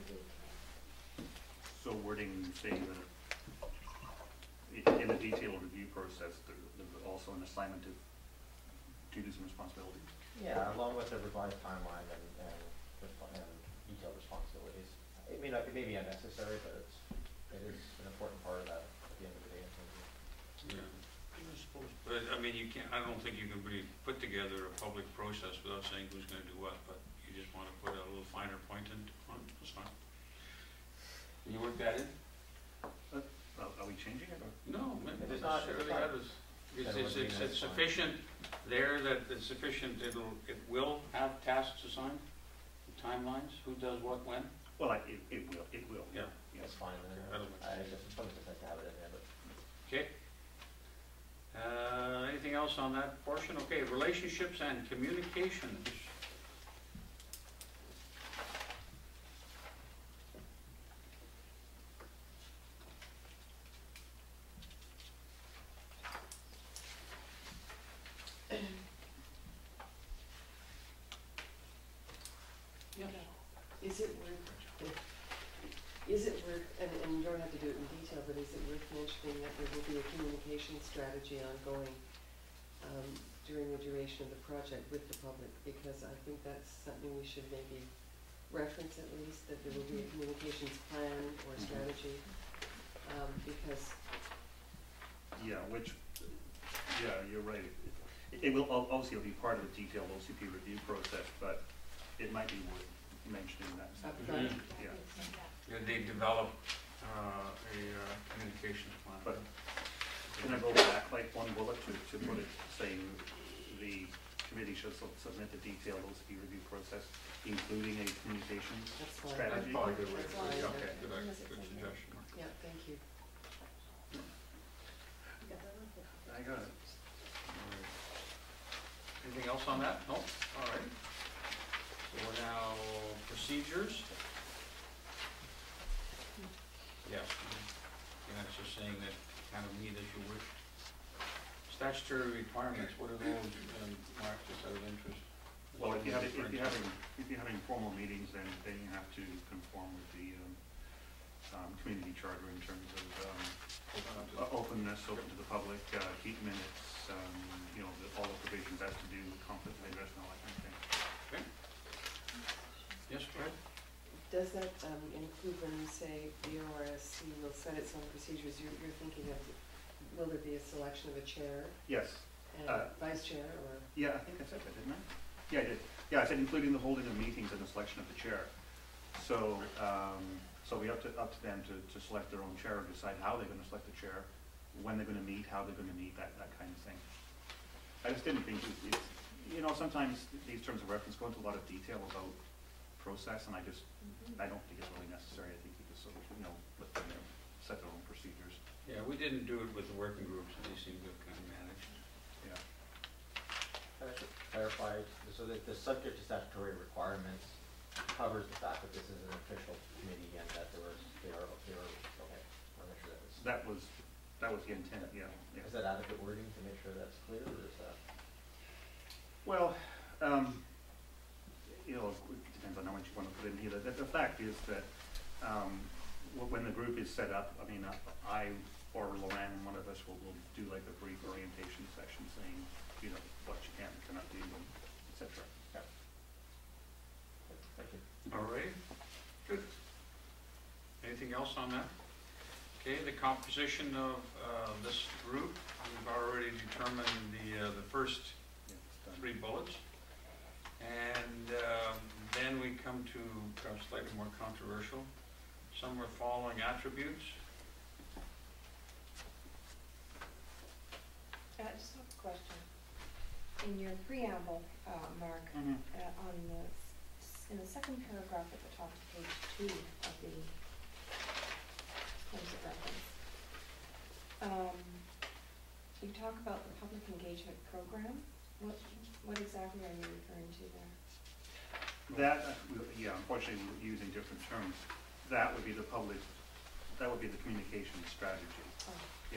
So wording saying that in the detailed review process, there's also an assignment of duties and responsibilities. Yeah, along with the revised timeline and detailed responsibilities. It may be unnecessary, but it is an important part of that at the end of the day. Yeah, I suppose. But I mean, I don't think you can really put together a public process without saying who's going to do what, but you just want to put a little finer point on it. That's fine. Can you work that in? Are we changing it? Or? No, It not is not- necessarily. it's not- It's sufficient there that it's sufficient, it will have tasks assigned, timelines, who does what when? Well, it will. Yeah. That's fine. That'll make I just sometimes just like to have it in there, but. Okay. Anything else on that portion? Okay, relationships and communications. mentioning that there will be a communication strategy ongoing during the duration of the project with the public, because I think that's something we should maybe reference at least, that there will be a communications plan or strategy, because Yeah, you're right. It will, obviously it'll be part of the detailed OCP review process, but it might be worth mentioning that. upfront. Yeah, Yeah, they develop a communications plan. but can I go back like one bullet to put it saying the committee should submit the detailed OCP review process, including a communications That's fine. strategy? That's probably a good way to That's put it. fine. Okay, good suggestion. Yeah, thank you. I got it. Anything else on that? No? All right. So we're now procedures. Yes. Yeah, it's just saying that kind of meet as you wish. Statutory requirements, what are those, Mark, just out of interest? Well, if you're having formal meetings, then you have to conform with the community charter in terms of openness, open to the public, keep minutes, you know, all the provisions has to do with conflict of interest and all that kind of thing. Okay. Yes, Fred? Does that include when you say the ORSC will set its own procedures, you're thinking of, will there be a selection of a chair Yes. and vice chair, or? Yeah, I think I said that, didn't I? Yeah, I did. Yeah, I said including the holding of meetings and the selection of the chair. So, so we up to them to select their own chair and decide how they're going to select the chair, when they're going to meet, how they're going to meet, that kind of thing. I just didn't think it's, you know, sometimes these terms of reference go into a lot of detail about process, and I don't think it's really necessary. I think you just sort of, you know, let them set their own procedures. Yeah, we didn't do it with the working groups, and they seem to have kind of managed. Yeah. I should clarify, so that the subject to statutory requirements covers the fact that this is an official committee and that they are, okay, I'll make sure That was the intent, yeah. is that adequate wording to make sure that's clear, or is that? Well, you know, it depends on how much you want to put in here. The fact is that when the group is set up, I mean, I or Loran, one of us will do like a brief orientation section saying, you know, what you can and cannot do, et cetera. Yeah. Thank you. All right, good. Anything else on that? Okay, the composition of this group, we've already determined the first Yeah, it's done. 3 bullets. And then we come to perhaps slightly more controversial. Some are following attributes. I just have a question. In your preamble, Mark, Mhm. in the second paragraph at the top of page 2 of the terms of reference, you talk about the public engagement program. What exactly are you referring to there? That, yeah, unfortunately, we're using different terms. That would be the communication strategy. Oh. Yeah.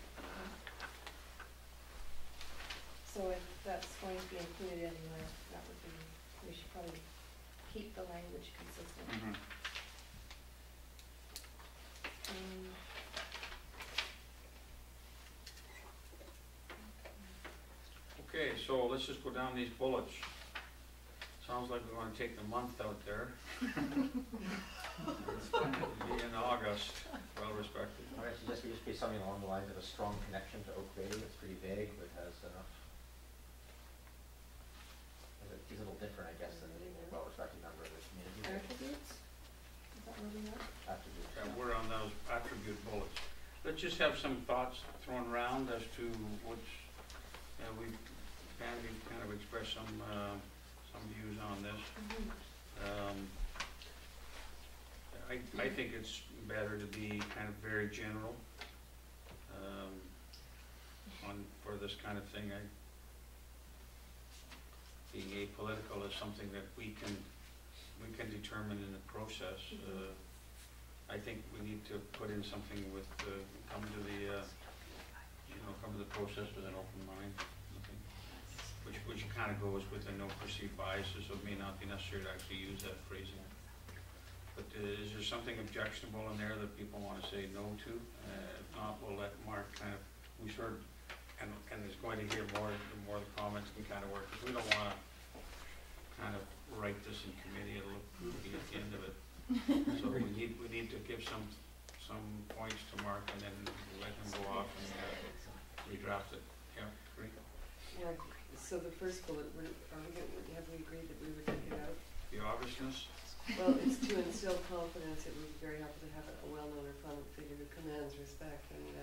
So if that's going to be included anywhere, that would be, we should probably keep the language consistent. Mm-hmm. Okay, so let's just go down these bullets. Sounds like we want to take the month out there. Be in August, well respected. All right, so just be something along the lines of a strong connection to Oak Bay. It's pretty vague, but has enough. It's a little different, I guess, than a well-respected member of the community. Attributes? Is that where we are? Attributes. Yeah, we're on those attribute bullets. Let's just have some thoughts thrown around as to which, we've kind of expressed some views on this. I think it's better to be kind of very general for this kind of thing. Being apolitical is something that we can determine in the process. I think we need to put in something with come to the process with an open mind. Which kind of goes with the no perceived biases, so it may not be necessary to actually use that phrasing. But is there something objectionable in there that people want to say no to? If not, we'll let Mark kind of, we sort of, and is going to hear more, the more the comments can kind of work, because we don't want to kind of write this in committee, it'll look goofy at the end of it. So we need to give some points to Mark and then let him go off and redraft it. Yeah, agree? Yeah, so the first bullet, have we agreed that we would take it out? The obviousness? Well, it's to instill confidence. It would be very helpful to have a well-known or prominent figure who commands respect. I mean,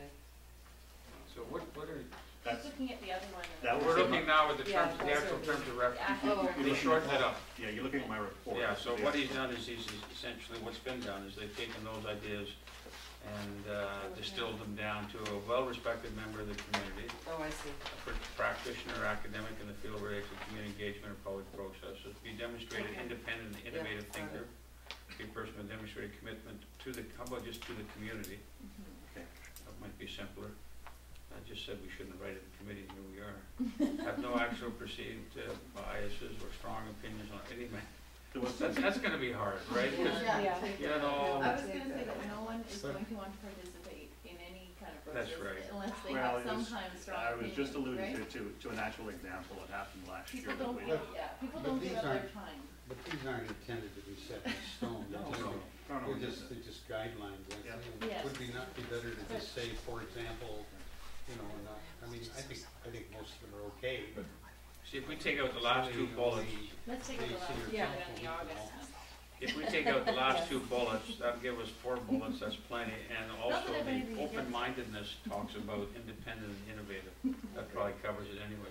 So what are, Just looking at the other one. and That the- we're looking now at the Yeah, terms, the actual terms of reference. Oh, They shortened it up. Yeah, you're looking at my report. Yeah, so what he's done is he's essentially, what's been done is they've taken those ideas and distilled them down to a well-respected member of the community, oh, I see. a practitioner or academic in the field related to community engagement or public processes, be demonstrated Okay. independent and innovative Yeah, got thinker, be a person with demonstrated commitment to the, how about just to the community? Mhm. Okay. That might be simpler. I just said we shouldn't write it in committee, here we are. Have no actual perceived biases or strong opinions on any matter. There was That's gonna be hard, right? 'Cause, Yeah. you know, I was gonna say that no one is going to want to participate in any kind of That's process right. unless they Well, have it some was- kind of strong I opinion, was just alluding right? to an actual example that happened last year. People that don't we- give, yeah, people But don't these give up their aren't- time. But these aren't intended to be set in stone. No, They're no, no, just, they're just guidelines. I Yeah. think. Yes. Would not be better to just say, for example, you know, not, I mean, I think most of them are okay, but. see, if we take out the last two bullets, Let's take a They look, see yeah, yourself in the a week August. and if we take out the last two bullets, that'll give us 4 bullets, that's plenty. And also that I have the anything against it. open-mindedness talks about independent and innovative. That probably covers it anyway.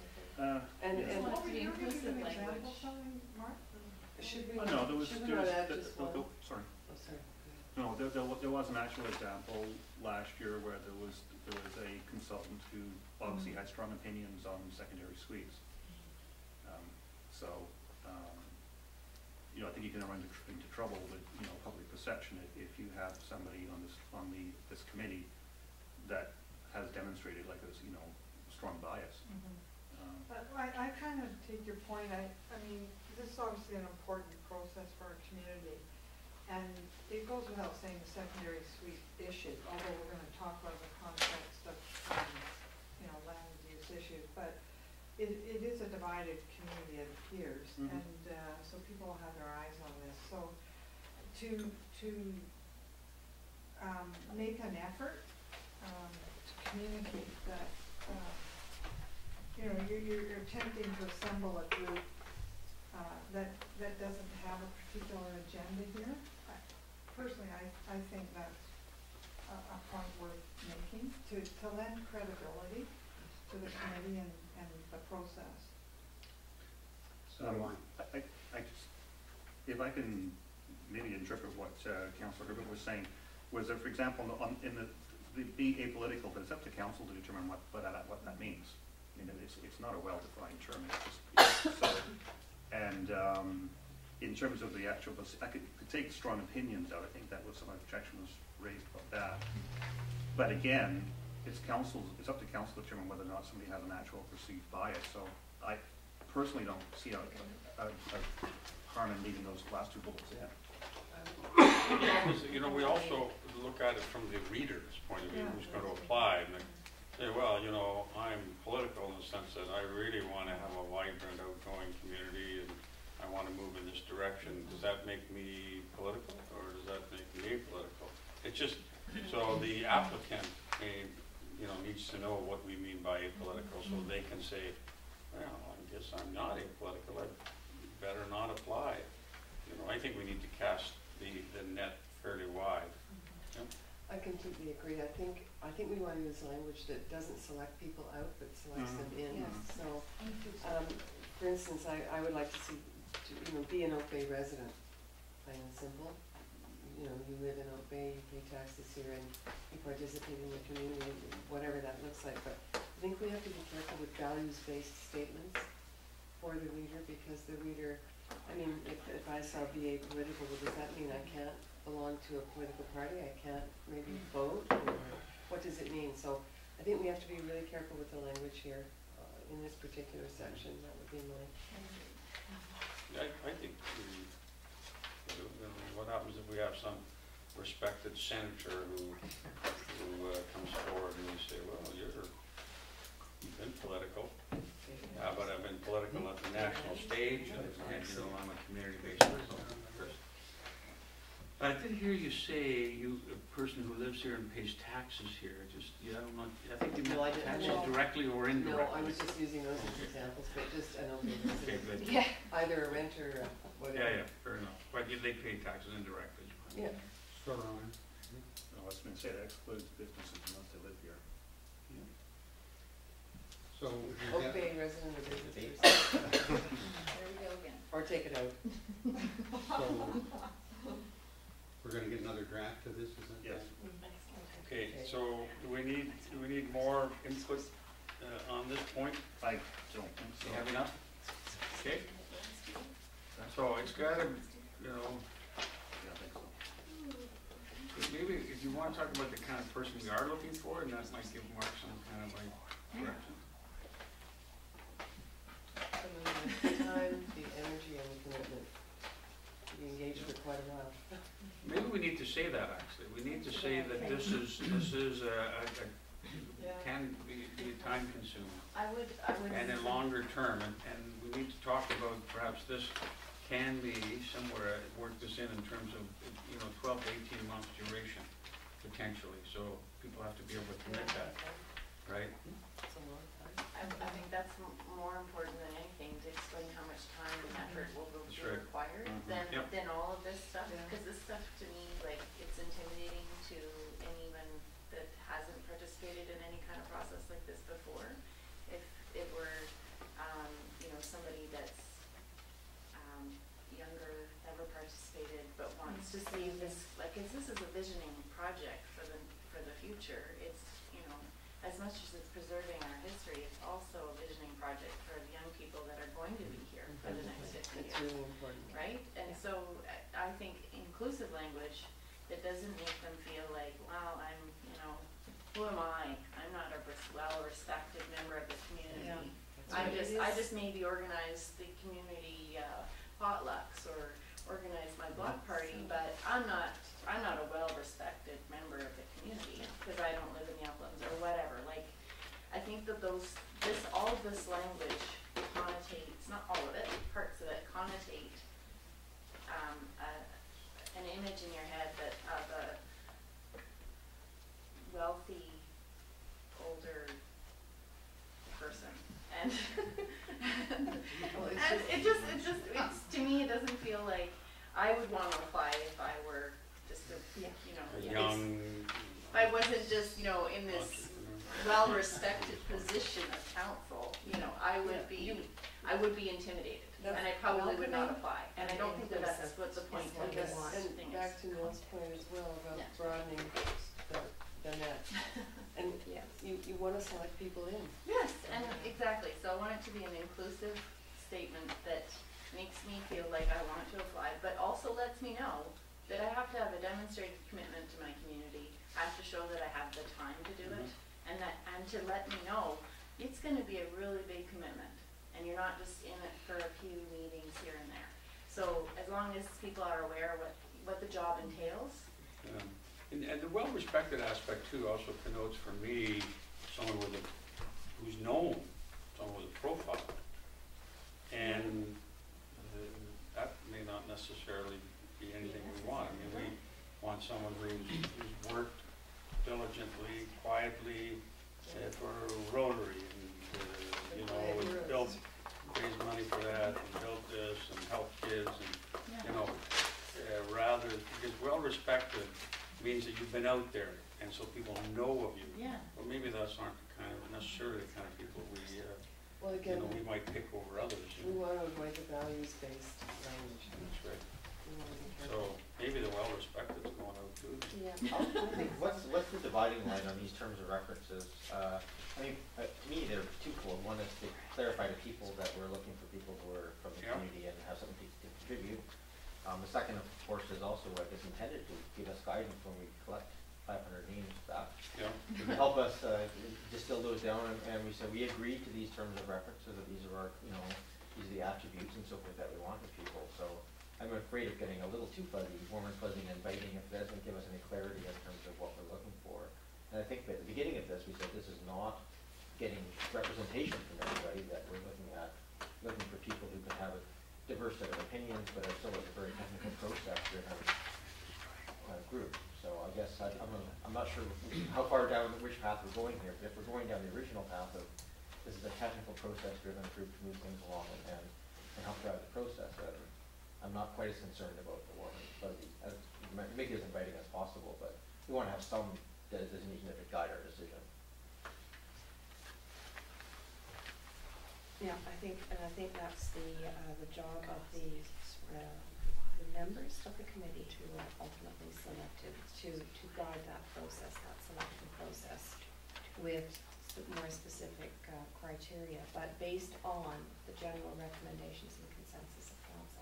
And, Yeah. and Well, to be Can you give inclusive an language. example, something, Mark? should we, Oh, no, there was, should we there not was, add there- just there- one? sorry. Oh, sorry. No, there was an actual example last year where there was a consultant who obviously had strong opinions on secondary suites. So, you know, I think you can run into trouble with, you know, public perception if you have somebody on this committee that has demonstrated like this, you know, strong bias. But I kind of take your point. I mean, this is obviously an important process for our community. And it goes without saying the secondary suite issue, although we're going to talk about the context of, you know, land use issues. But it is a divided community, it appears. Mhm. And so people have their eyes on this. So to make an effort to communicate that, you know, you're attempting to assemble a group that doesn't have a particular agenda here. Personally, I think that's a point worth making, to lend credibility to the committee and the process. I just, if I can maybe interpret what Councillor Herbert was saying, was that, for example, in the be apolitical, but it's up to council to determine what that means. I mean, it's not a well-defined term. It's just so. And in terms of the actual, I could take strong opinions out. I think that was some objection was raised about that. But again, it's up to council to determine whether or not somebody has an actual perceived bias. So I personally don't see a harm in leaving those last two bullets in. You know, we also look at it from the reader's point of view, who's going to apply. And they say, well, you know, I'm political in the sense that I really want to have a vibrant, outgoing community, and I want to move in this direction. Does that make me political, or does that make me apolitical? It's just, so the applicant, you know, needs to know what we mean by apolitical, so they can say, well, I guess I'm not apolitical, I better not apply. You know, I think we need to cast the net fairly wide. Yeah. I completely agree. I think we want to use language that doesn't select people out, but selects them in. Yes. So, for instance, I would like to see, you know, be an Oak Bay resident, plain and simple. You know, you live in Oak Bay, you pay taxes here, and you participate in the community, whatever that looks like. But I think we have to be careful with values-based statements for the reader, because the reader, I mean, if I saw be apolitical, does that mean I can't belong to a political party? I can't maybe vote? Or what does it mean? So I think we have to be really careful with the language here in this particular section. That would be my... I think the to. I mean, what happens if we have some respected senator who comes forward and we say, well, you've been political. Yeah, but I've been political at the national stage, and I'm a community-based person. I did hear you say a person who lives here and pays taxes here. I think you No, I meant didn't. taxes No. directly or indirectly. No, I was just using those as examples, but just an open Okay, good. Yeah. either a renter or whatever. Yeah, fair enough. But they pay taxes indirectly. Yeah. Sure, Ryan. No, I was going to say, that excludes businesses unless they live here. So, Okay, resident or business. There we go again. Or take it out. so we're gonna get another draft of this, isn't it? Yes. Okay, so do we need more input on this point? I don't think Do so. you have enough? Okay, so it's gotta, Yeah, I think so. maybe if you want to talk about the kind of person we are looking for, and that might give Mark some kind of like direction. The time, the energy, and the commitment. You engaged for quite a while. Maybe we need to say that, actually. We need to say that this is can be time consuming I would. and a longer term, and we need to talk about perhaps this can be somewhere, work this in terms of, 12 to 18 months duration, potentially. So people have to be able to commit that, right? It's a long time. I think that's more important than anything, to explain how much time and effort will be That's right. required Yep. than all of this stuff. Yeah. Because this stuff, to me, like, it's intimidating to anyone that hasn't participated in any kind of process like this before. If it were, somebody that's younger, never participated, but wants to see this, like, this is a visioning project for the future. It's, as much as it's preserving our history, it's also a visioning project for the young people that are going to be here for the next 50 It's years, really important. right? And so I think inclusive language that doesn't make them feel like, wow, who am I? I'm not a well-respected member of the community. I just maybe organize the community potlucks or organize my block party, but I'm not a well-respected member of the community because I don't live in the uplands or whatever. Like, I think that all of this language connotates, not all of it, parts of it connotate an image in your head of a wealthy, older person. And to me, it doesn't feel like I would want to apply if I were just A young if I wasn't just, in this well-respected position of council, I would be intimidated, and I probably would not apply. And I don't think that that's what the point of this thing And is. back to Neil's point as well about broadening the net. And you want to select people in. Yes, and exactly. So I want it to be an inclusive statement that makes me feel like I want to apply, but also lets me know that I have to have a demonstrated commitment to my community. I have to show that I have the time to do it, and to let me know it's going to be a really big commitment, and you're not just in it for a few meetings here and there. So as long as people are aware what the job entails. And the well-respected aspect too also connotes for me someone who's known, someone with a profile. And that may not necessarily be anything we want. I mean, we want someone who's worked diligently, quietly for Rotary and, raised money for that and built this and helped kids and, rather, because well-respected means that you've been out there, and so people know of you. Yeah. Well, maybe that's not necessarily the kind of people Well, again, we might pick over others. we want to avoid the values-based language. That's right. We want to be careful. So maybe the well-respected is going out too. Yeah. What's the dividing line on these terms of references? To me, they're twofold. One is to clarify to people that we're looking for people who are from the community and have something to contribute. The second, of course, is also what is intended to give us guidance when we collect 500 names back. Yeah. To help us distill those down, and we said we agree to these terms of references, that these are our, these are the attributes and so forth that we want of people. So I'm afraid of getting a little too fuzzy, warm and fuzzy and inviting if it doesn't give us any clarity in terms of what we're looking for. And I think that at the beginning of this, we said this is not getting representation from everybody, that we're looking for people who can have a diverse set of opinions, but are still a very technical process-driven group. So I guess I'm not sure how far down which path we're going here, but if we're going down the original path of this is a technical process-driven group to move things along and help drive the process, I'm not quite as concerned about the warm and fuzzy, as make it as inviting as possible, but we want to have some designation that would guide our decision. Yeah, I think that's the job of the members of the committee who are ultimately selected to guide that process, that selection process, with more specific criteria, but based on the general recommendations and consensus of council.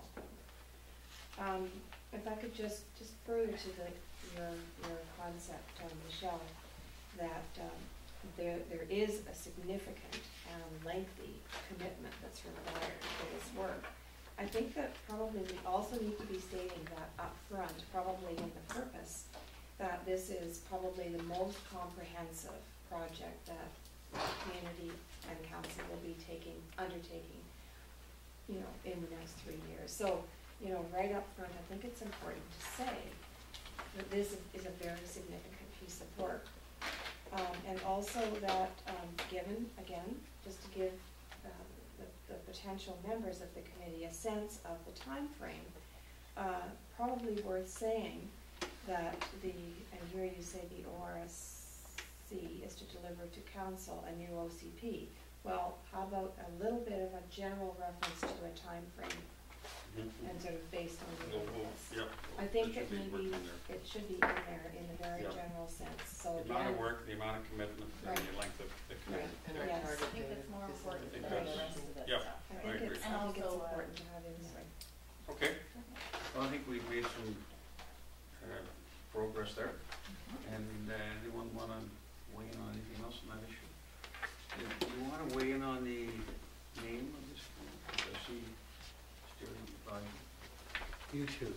If I could just further to your concept, Michelle, that there is a significant and lengthy commitment that's required for this work. I think that probably we also need to be stating that up front, probably in the purpose, that this is probably the most comprehensive project that the community and council will be undertaking, in the next 3 years. So, right up front, I think it's important to say that this is a very significant piece of work. And also that, given, again, just to give the potential members of the committee a sense of the time frame, probably worth saying that and here you say the ORSC is to deliver to council a new OCP. Well, how about a little bit of a general reference to a time frame and sort of based on the Yep. I think There that should be maybe work in there. it should be in there in a very Yep. general sense. So The amount of again, work, the amount of commitment, and Right. the length of the commitment. And our Yes. target I think date that's of more December important think than the that's- rest of it. Yep. so. I I think agree. it's, And I think it's also, important to have insight. Okay, well, I think we've made some progress there. And anyone want to weigh in on anything else on that issue? Do you want to weigh in on the name of this group? I see steering by You choose.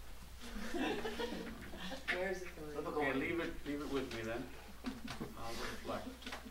Where's authority? Okay, leave it with me then. I'll reflect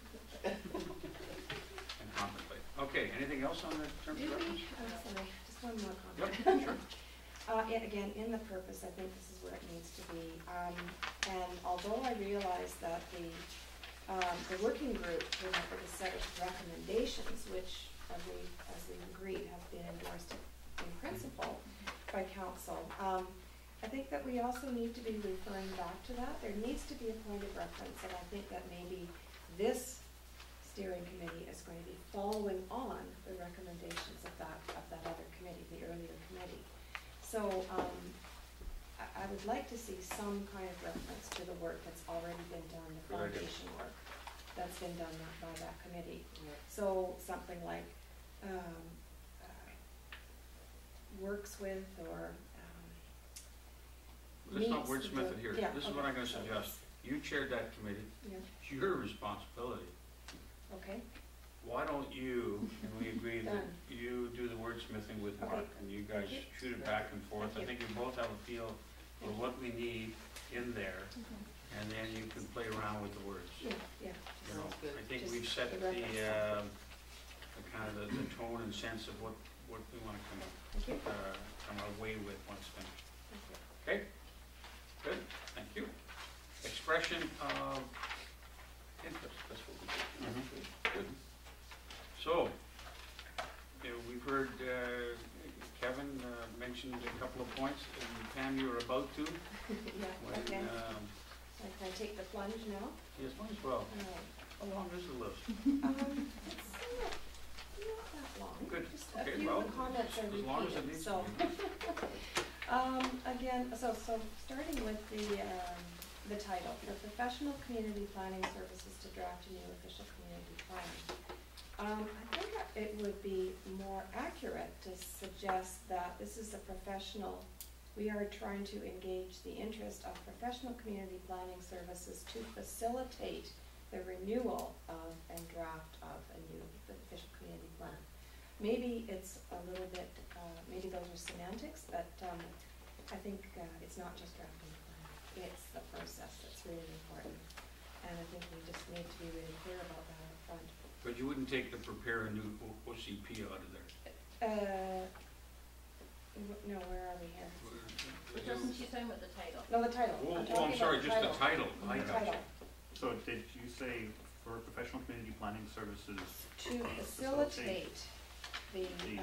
and contemplate. Okay, anything else on the terms of reference? Sorry, just one more Yep, comment. sure. And again, in the purpose, I think this is where it needs to be. And although I realize that the working group came up with a set of recommendations, which, as we agreed, have been endorsed in principle by council, I think that we also need to be referring back to that. There needs to be a point of reference, and I think that maybe this steering committee is going to be following on the recommendations of that other committee, the earlier committee. So I would like to see some kind of reference to the work that's already been done, the Good idea. foundation work that's been done by that committee. Yeah. So something like works with or Let's not meets wordsmith it the- here. yeah, This is what okay. I'm going to suggest. You chaired that committee. Yeah, It's your responsibility. okay, Why don't you, and we agree that Done. you do the wordsmithing with Okay. Mark, and you guys Thank you. shoot it back and forth. I Thank think you both have a feel for what we need in there, and then you can play around with the words. yeah, yeah. You know, Sounds good. I think Just we've set the the reference. kind of the tone and sense of what we want to Thank you. come away with once finished. Thank you. Okay? Good, thank you. Expression of interest, that's what we did. Good. So, we've heard Kevin mentioned a couple of points, and Pam, you were about to. Yeah, When, okay. Can I take the plunge now? yes, might as well. All right. How long is the list? It's not that long. Good. Just Okay, a few well, of the comments are as long as it repeated, needs so. to be. Again, so starting with the title, the Professional Community Planning Services to draft a new official community plan. I think that it would be more accurate to suggest that this is a professional, we are trying to engage the interest of professional community planning services to facilitate the renewal of and draft of a new official community plan. maybe it's a little bit, maybe those are semantics, but I think it's not just drafting the plan, it's the process that's really important. And I think we just need to be really clear about that up front. But you wouldn't take the prepare a new OCP out of there? No, where are we here? But doesn't she talking about the title? No, the title. Oh, talking I'm sorry, about just the title. I The got you. title. So did you say for professional community planning services? To facilitate the,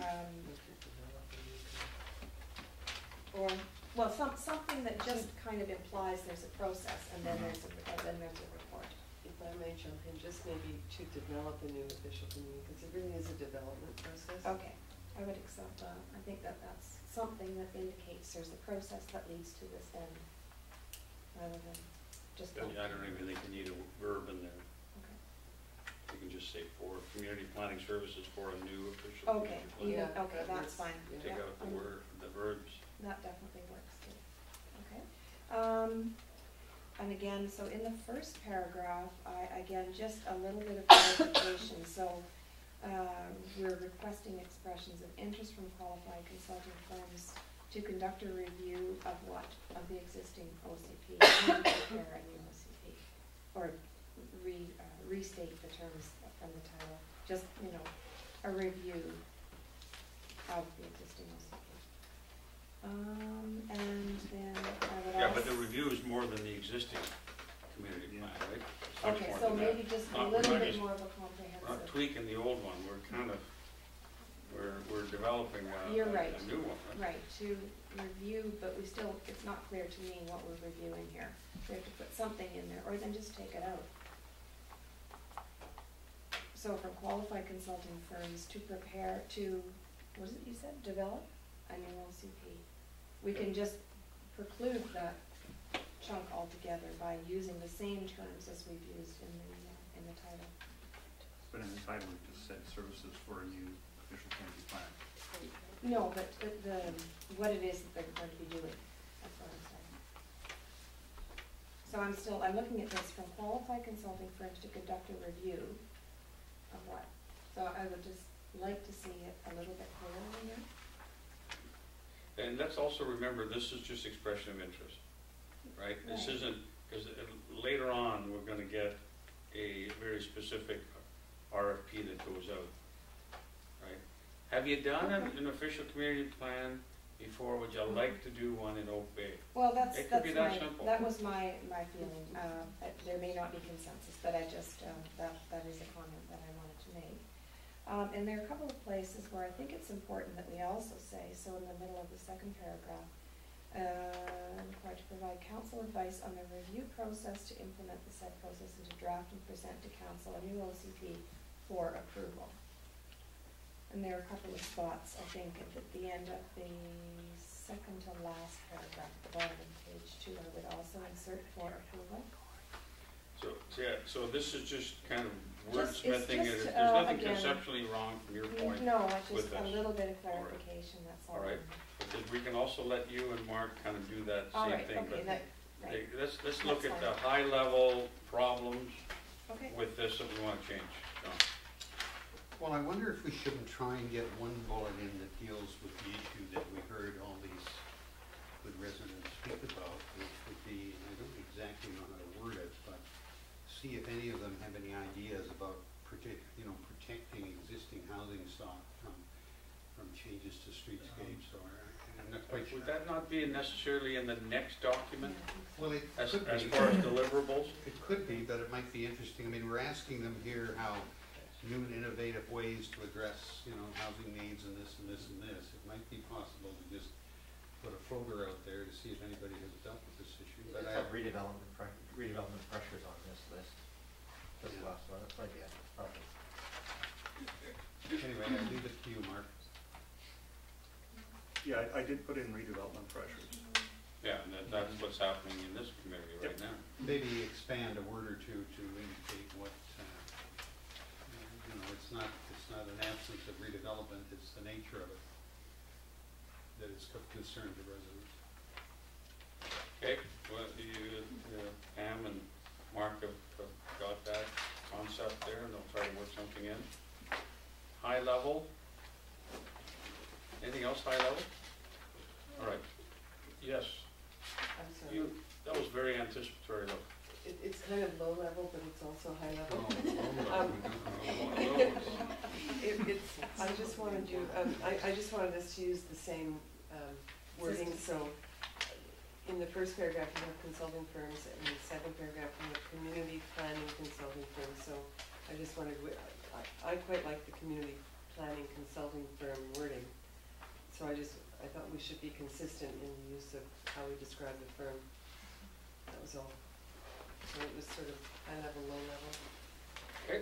or, well, something that just kind of implies there's a process, and then there's a report. If I may jump in, just maybe to develop a new official community, because it really is a development process. Okay, I would accept that. I think that that's something that indicates there's a process that leads to this end, rather than just. I don't even think you need a verb in there. Okay. You can just say for community planning services for a new official. Okay, community even, Yeah, okay, that that's works. fine. Yeah. plan. Take Yeah, out the word, the verbs. That definitely works too. Okay. And again, so in the first paragraph, again, just a little bit of clarification. So we're requesting expressions of interest from qualified consulting firms to conduct a review of what? Of the existing OCP, and prepare a new OCP, or restate the terms from the title. Just, a review of the existing OCP. And then I would Yeah, also. but the review is more than the existing community plan, right? It's much Okay, more so than that. maybe just a Not- little we're not bit just- more of a We're not comprehensive. tweaking the old one, we're developing You're right. a new one. Right, to review, but it's not clear to me what we're reviewing here. We have to put something in there, or then just take it out. So from qualified consulting firms to prepare to, what is it you said, develop a new OCP. We can just preclude that chunk altogether by using the same terms as we've used in the title. But in the title, we just said services for a new official community plan. No, but what it is that they're going to be doing, that's what I'm saying. So I'm looking at this from qualified consulting firms to conduct a review of what? So I would just like to see it a little bit clearer in here. And let's also remember, this is just expression of interest, right? This Right. isn't, because later on, we're gonna get a very specific RFP that goes out, right? Have you done an official community plan before? Would you like to do one in Oak Bay? Well, It could be that simple. that was my feeling. There may not be consensus, but I just, that is a comment that I wanted to make. And there are a couple of places where I think it's important that we also say, so in the middle of the second paragraph, required to provide council advice on the review process to implement the said process and to draft and present to council a new OCP for approval. And there are a couple of spots, I think, at the end of the second to last paragraph, at the bottom of page 2, I would also insert for approval. So this is just kind of Just- it's wordsmithing it. just, There's nothing again, conceptually wrong from your point. No, it's with just a this. little bit of All right. clarification, that's all. All right. Because we can also let you and Mark kind of do that All same right, thing. okay, But that, right, let's look That's at the fine. high-level problems okay. with this that we want to change. John? Well, I wonder if we shouldn't try and get one bullet in that deals with the issue that we heard all these good residents speak about, which would be, I don't exactly know how to word it, but see if any of them have any ideas about protecting existing housing stock from changes to streetscapes, or, I'm not quite sure. Would that not be necessarily in the next document Well, it as could as be. far as deliverables? It could be, but it might be interesting. I mean, we're asking them here how new and innovative ways to address, housing needs and this and this and this. It might be possible to just put a folder out there to see if anybody has dealt with this issue. But It's like redevelopment pressures on this list. This Yeah. last one, it's like, yeah, probably. anyway, I leave it to you, Mark. Yeah, I did put in redevelopment pressures. Yeah, and that's what's happening in this community right now. Maybe expand a word or two to indicate what, it's not an absence of redevelopment, it's the nature of it that is of concern to residents. Okay, well, Pam and Mark have got that concept there, and they'll try to work something in. High level, Anything else high level? All right. Yes, I'm sorry. you, that was very anticipatory, look. It's kind of low level, but it's also high level. I just wanted you, I just wanted us to use the same wording, so in the first paragraph you have consulting firms, and in the second paragraph you have community planning consulting firms, so I just wanted, I quite like the community planning consulting firm wording, so I thought we should be consistent in the use of how we describe the firm. That was all. So it was sort of high level, low level. Okay.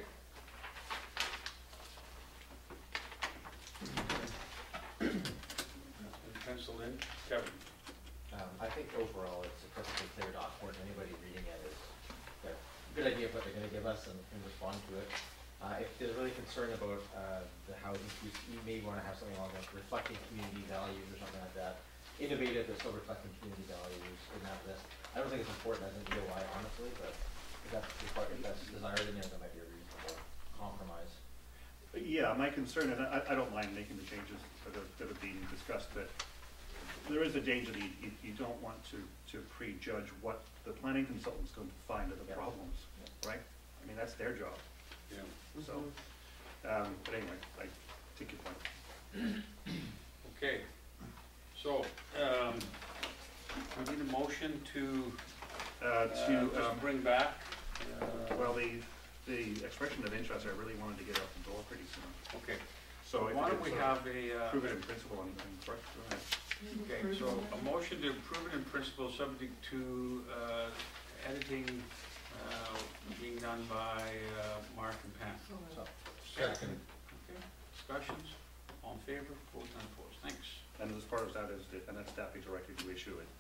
Penciled in, Kevin. I think overall it's a perfectly clear document. Anybody reading it is got a good idea of what they're going to give us and can respond to it. If there's really concern about the housing piece, you may want to have something along like reflecting community values or something like that. Innovative but still reflecting community values in that list. I don't think it's important as an EOI, honestly, but if that's desired in there, that might be a reasonable compromise. Yeah, my concern, and I don't mind making the changes that are being discussed, but there is a danger that you don't want to prejudge what the planning consultant's going to find are the problems, right? I mean, that's their job. Yeah. So, but anyway, I take your point. Okay. So, we need a motion to just bring back. Well, the expression of interest, I really wanted to get out the door pretty soon. Okay. So Why don't we have a prove it in principle and correct? Go ahead. Okay, so a motion to approve it in principle subject to editing being done by Mark and Pam. So, Second. Okay, discussions, all in favor, opposed, none opposed, thanks. And as part of that is, and that's staff be directed to issue it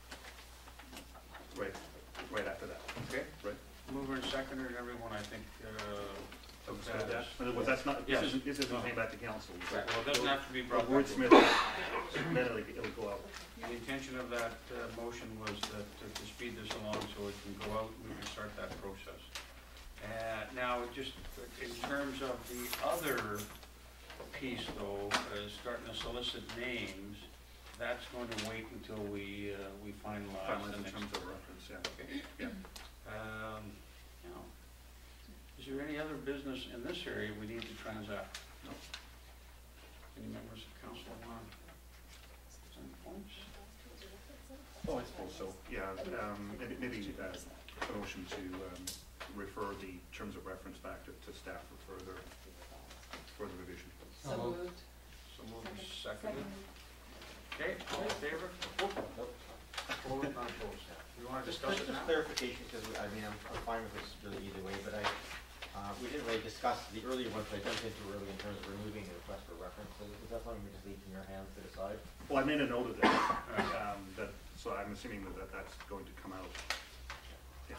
right after that. Okay, Right. mover and seconder and everyone, I think, took that as. In other words, that's not, Yes. this isn't came back to council. Right, well, it doesn't have to be brought back. Wordsmith, then it'll go out. The intention of that motion was that to speed this along so it can go out and we can start that process. Now, just in terms of the other piece though, starting to solicit names, that's going to wait until we finalize Finally, the in next. terms of reference, yeah. Okay. Yeah. Now, is there any other business in this area we need to transact? No. Any members of council want to send points? Oh, I suppose so, yeah, maybe a motion to refer the terms of reference back to staff for further revision. So moved. So moved, seconded. Okay, all in favor? Opposed, not opposed. You want to discuss it Just now? clarification, because I mean, I'm fine with this really either way, but we didn't really discuss the earlier ones, but I jumped into early in terms of removing the request for references. Is that something we just leave in your hands to decide? Well, I made a note of that, so I'm assuming that's going to come out. Yeah.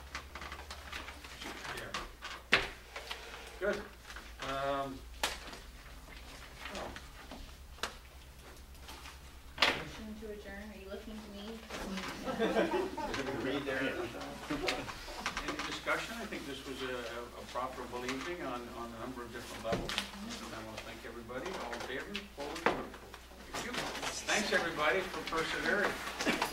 Yeah. Good. Oh. Motion to adjourn, are you looking to me? Read there. Any discussion? I think this was a profitable evening on a number of different levels. And I want to thank everybody. All in favor? Opposed? Thank you. Thanks everybody for persevering.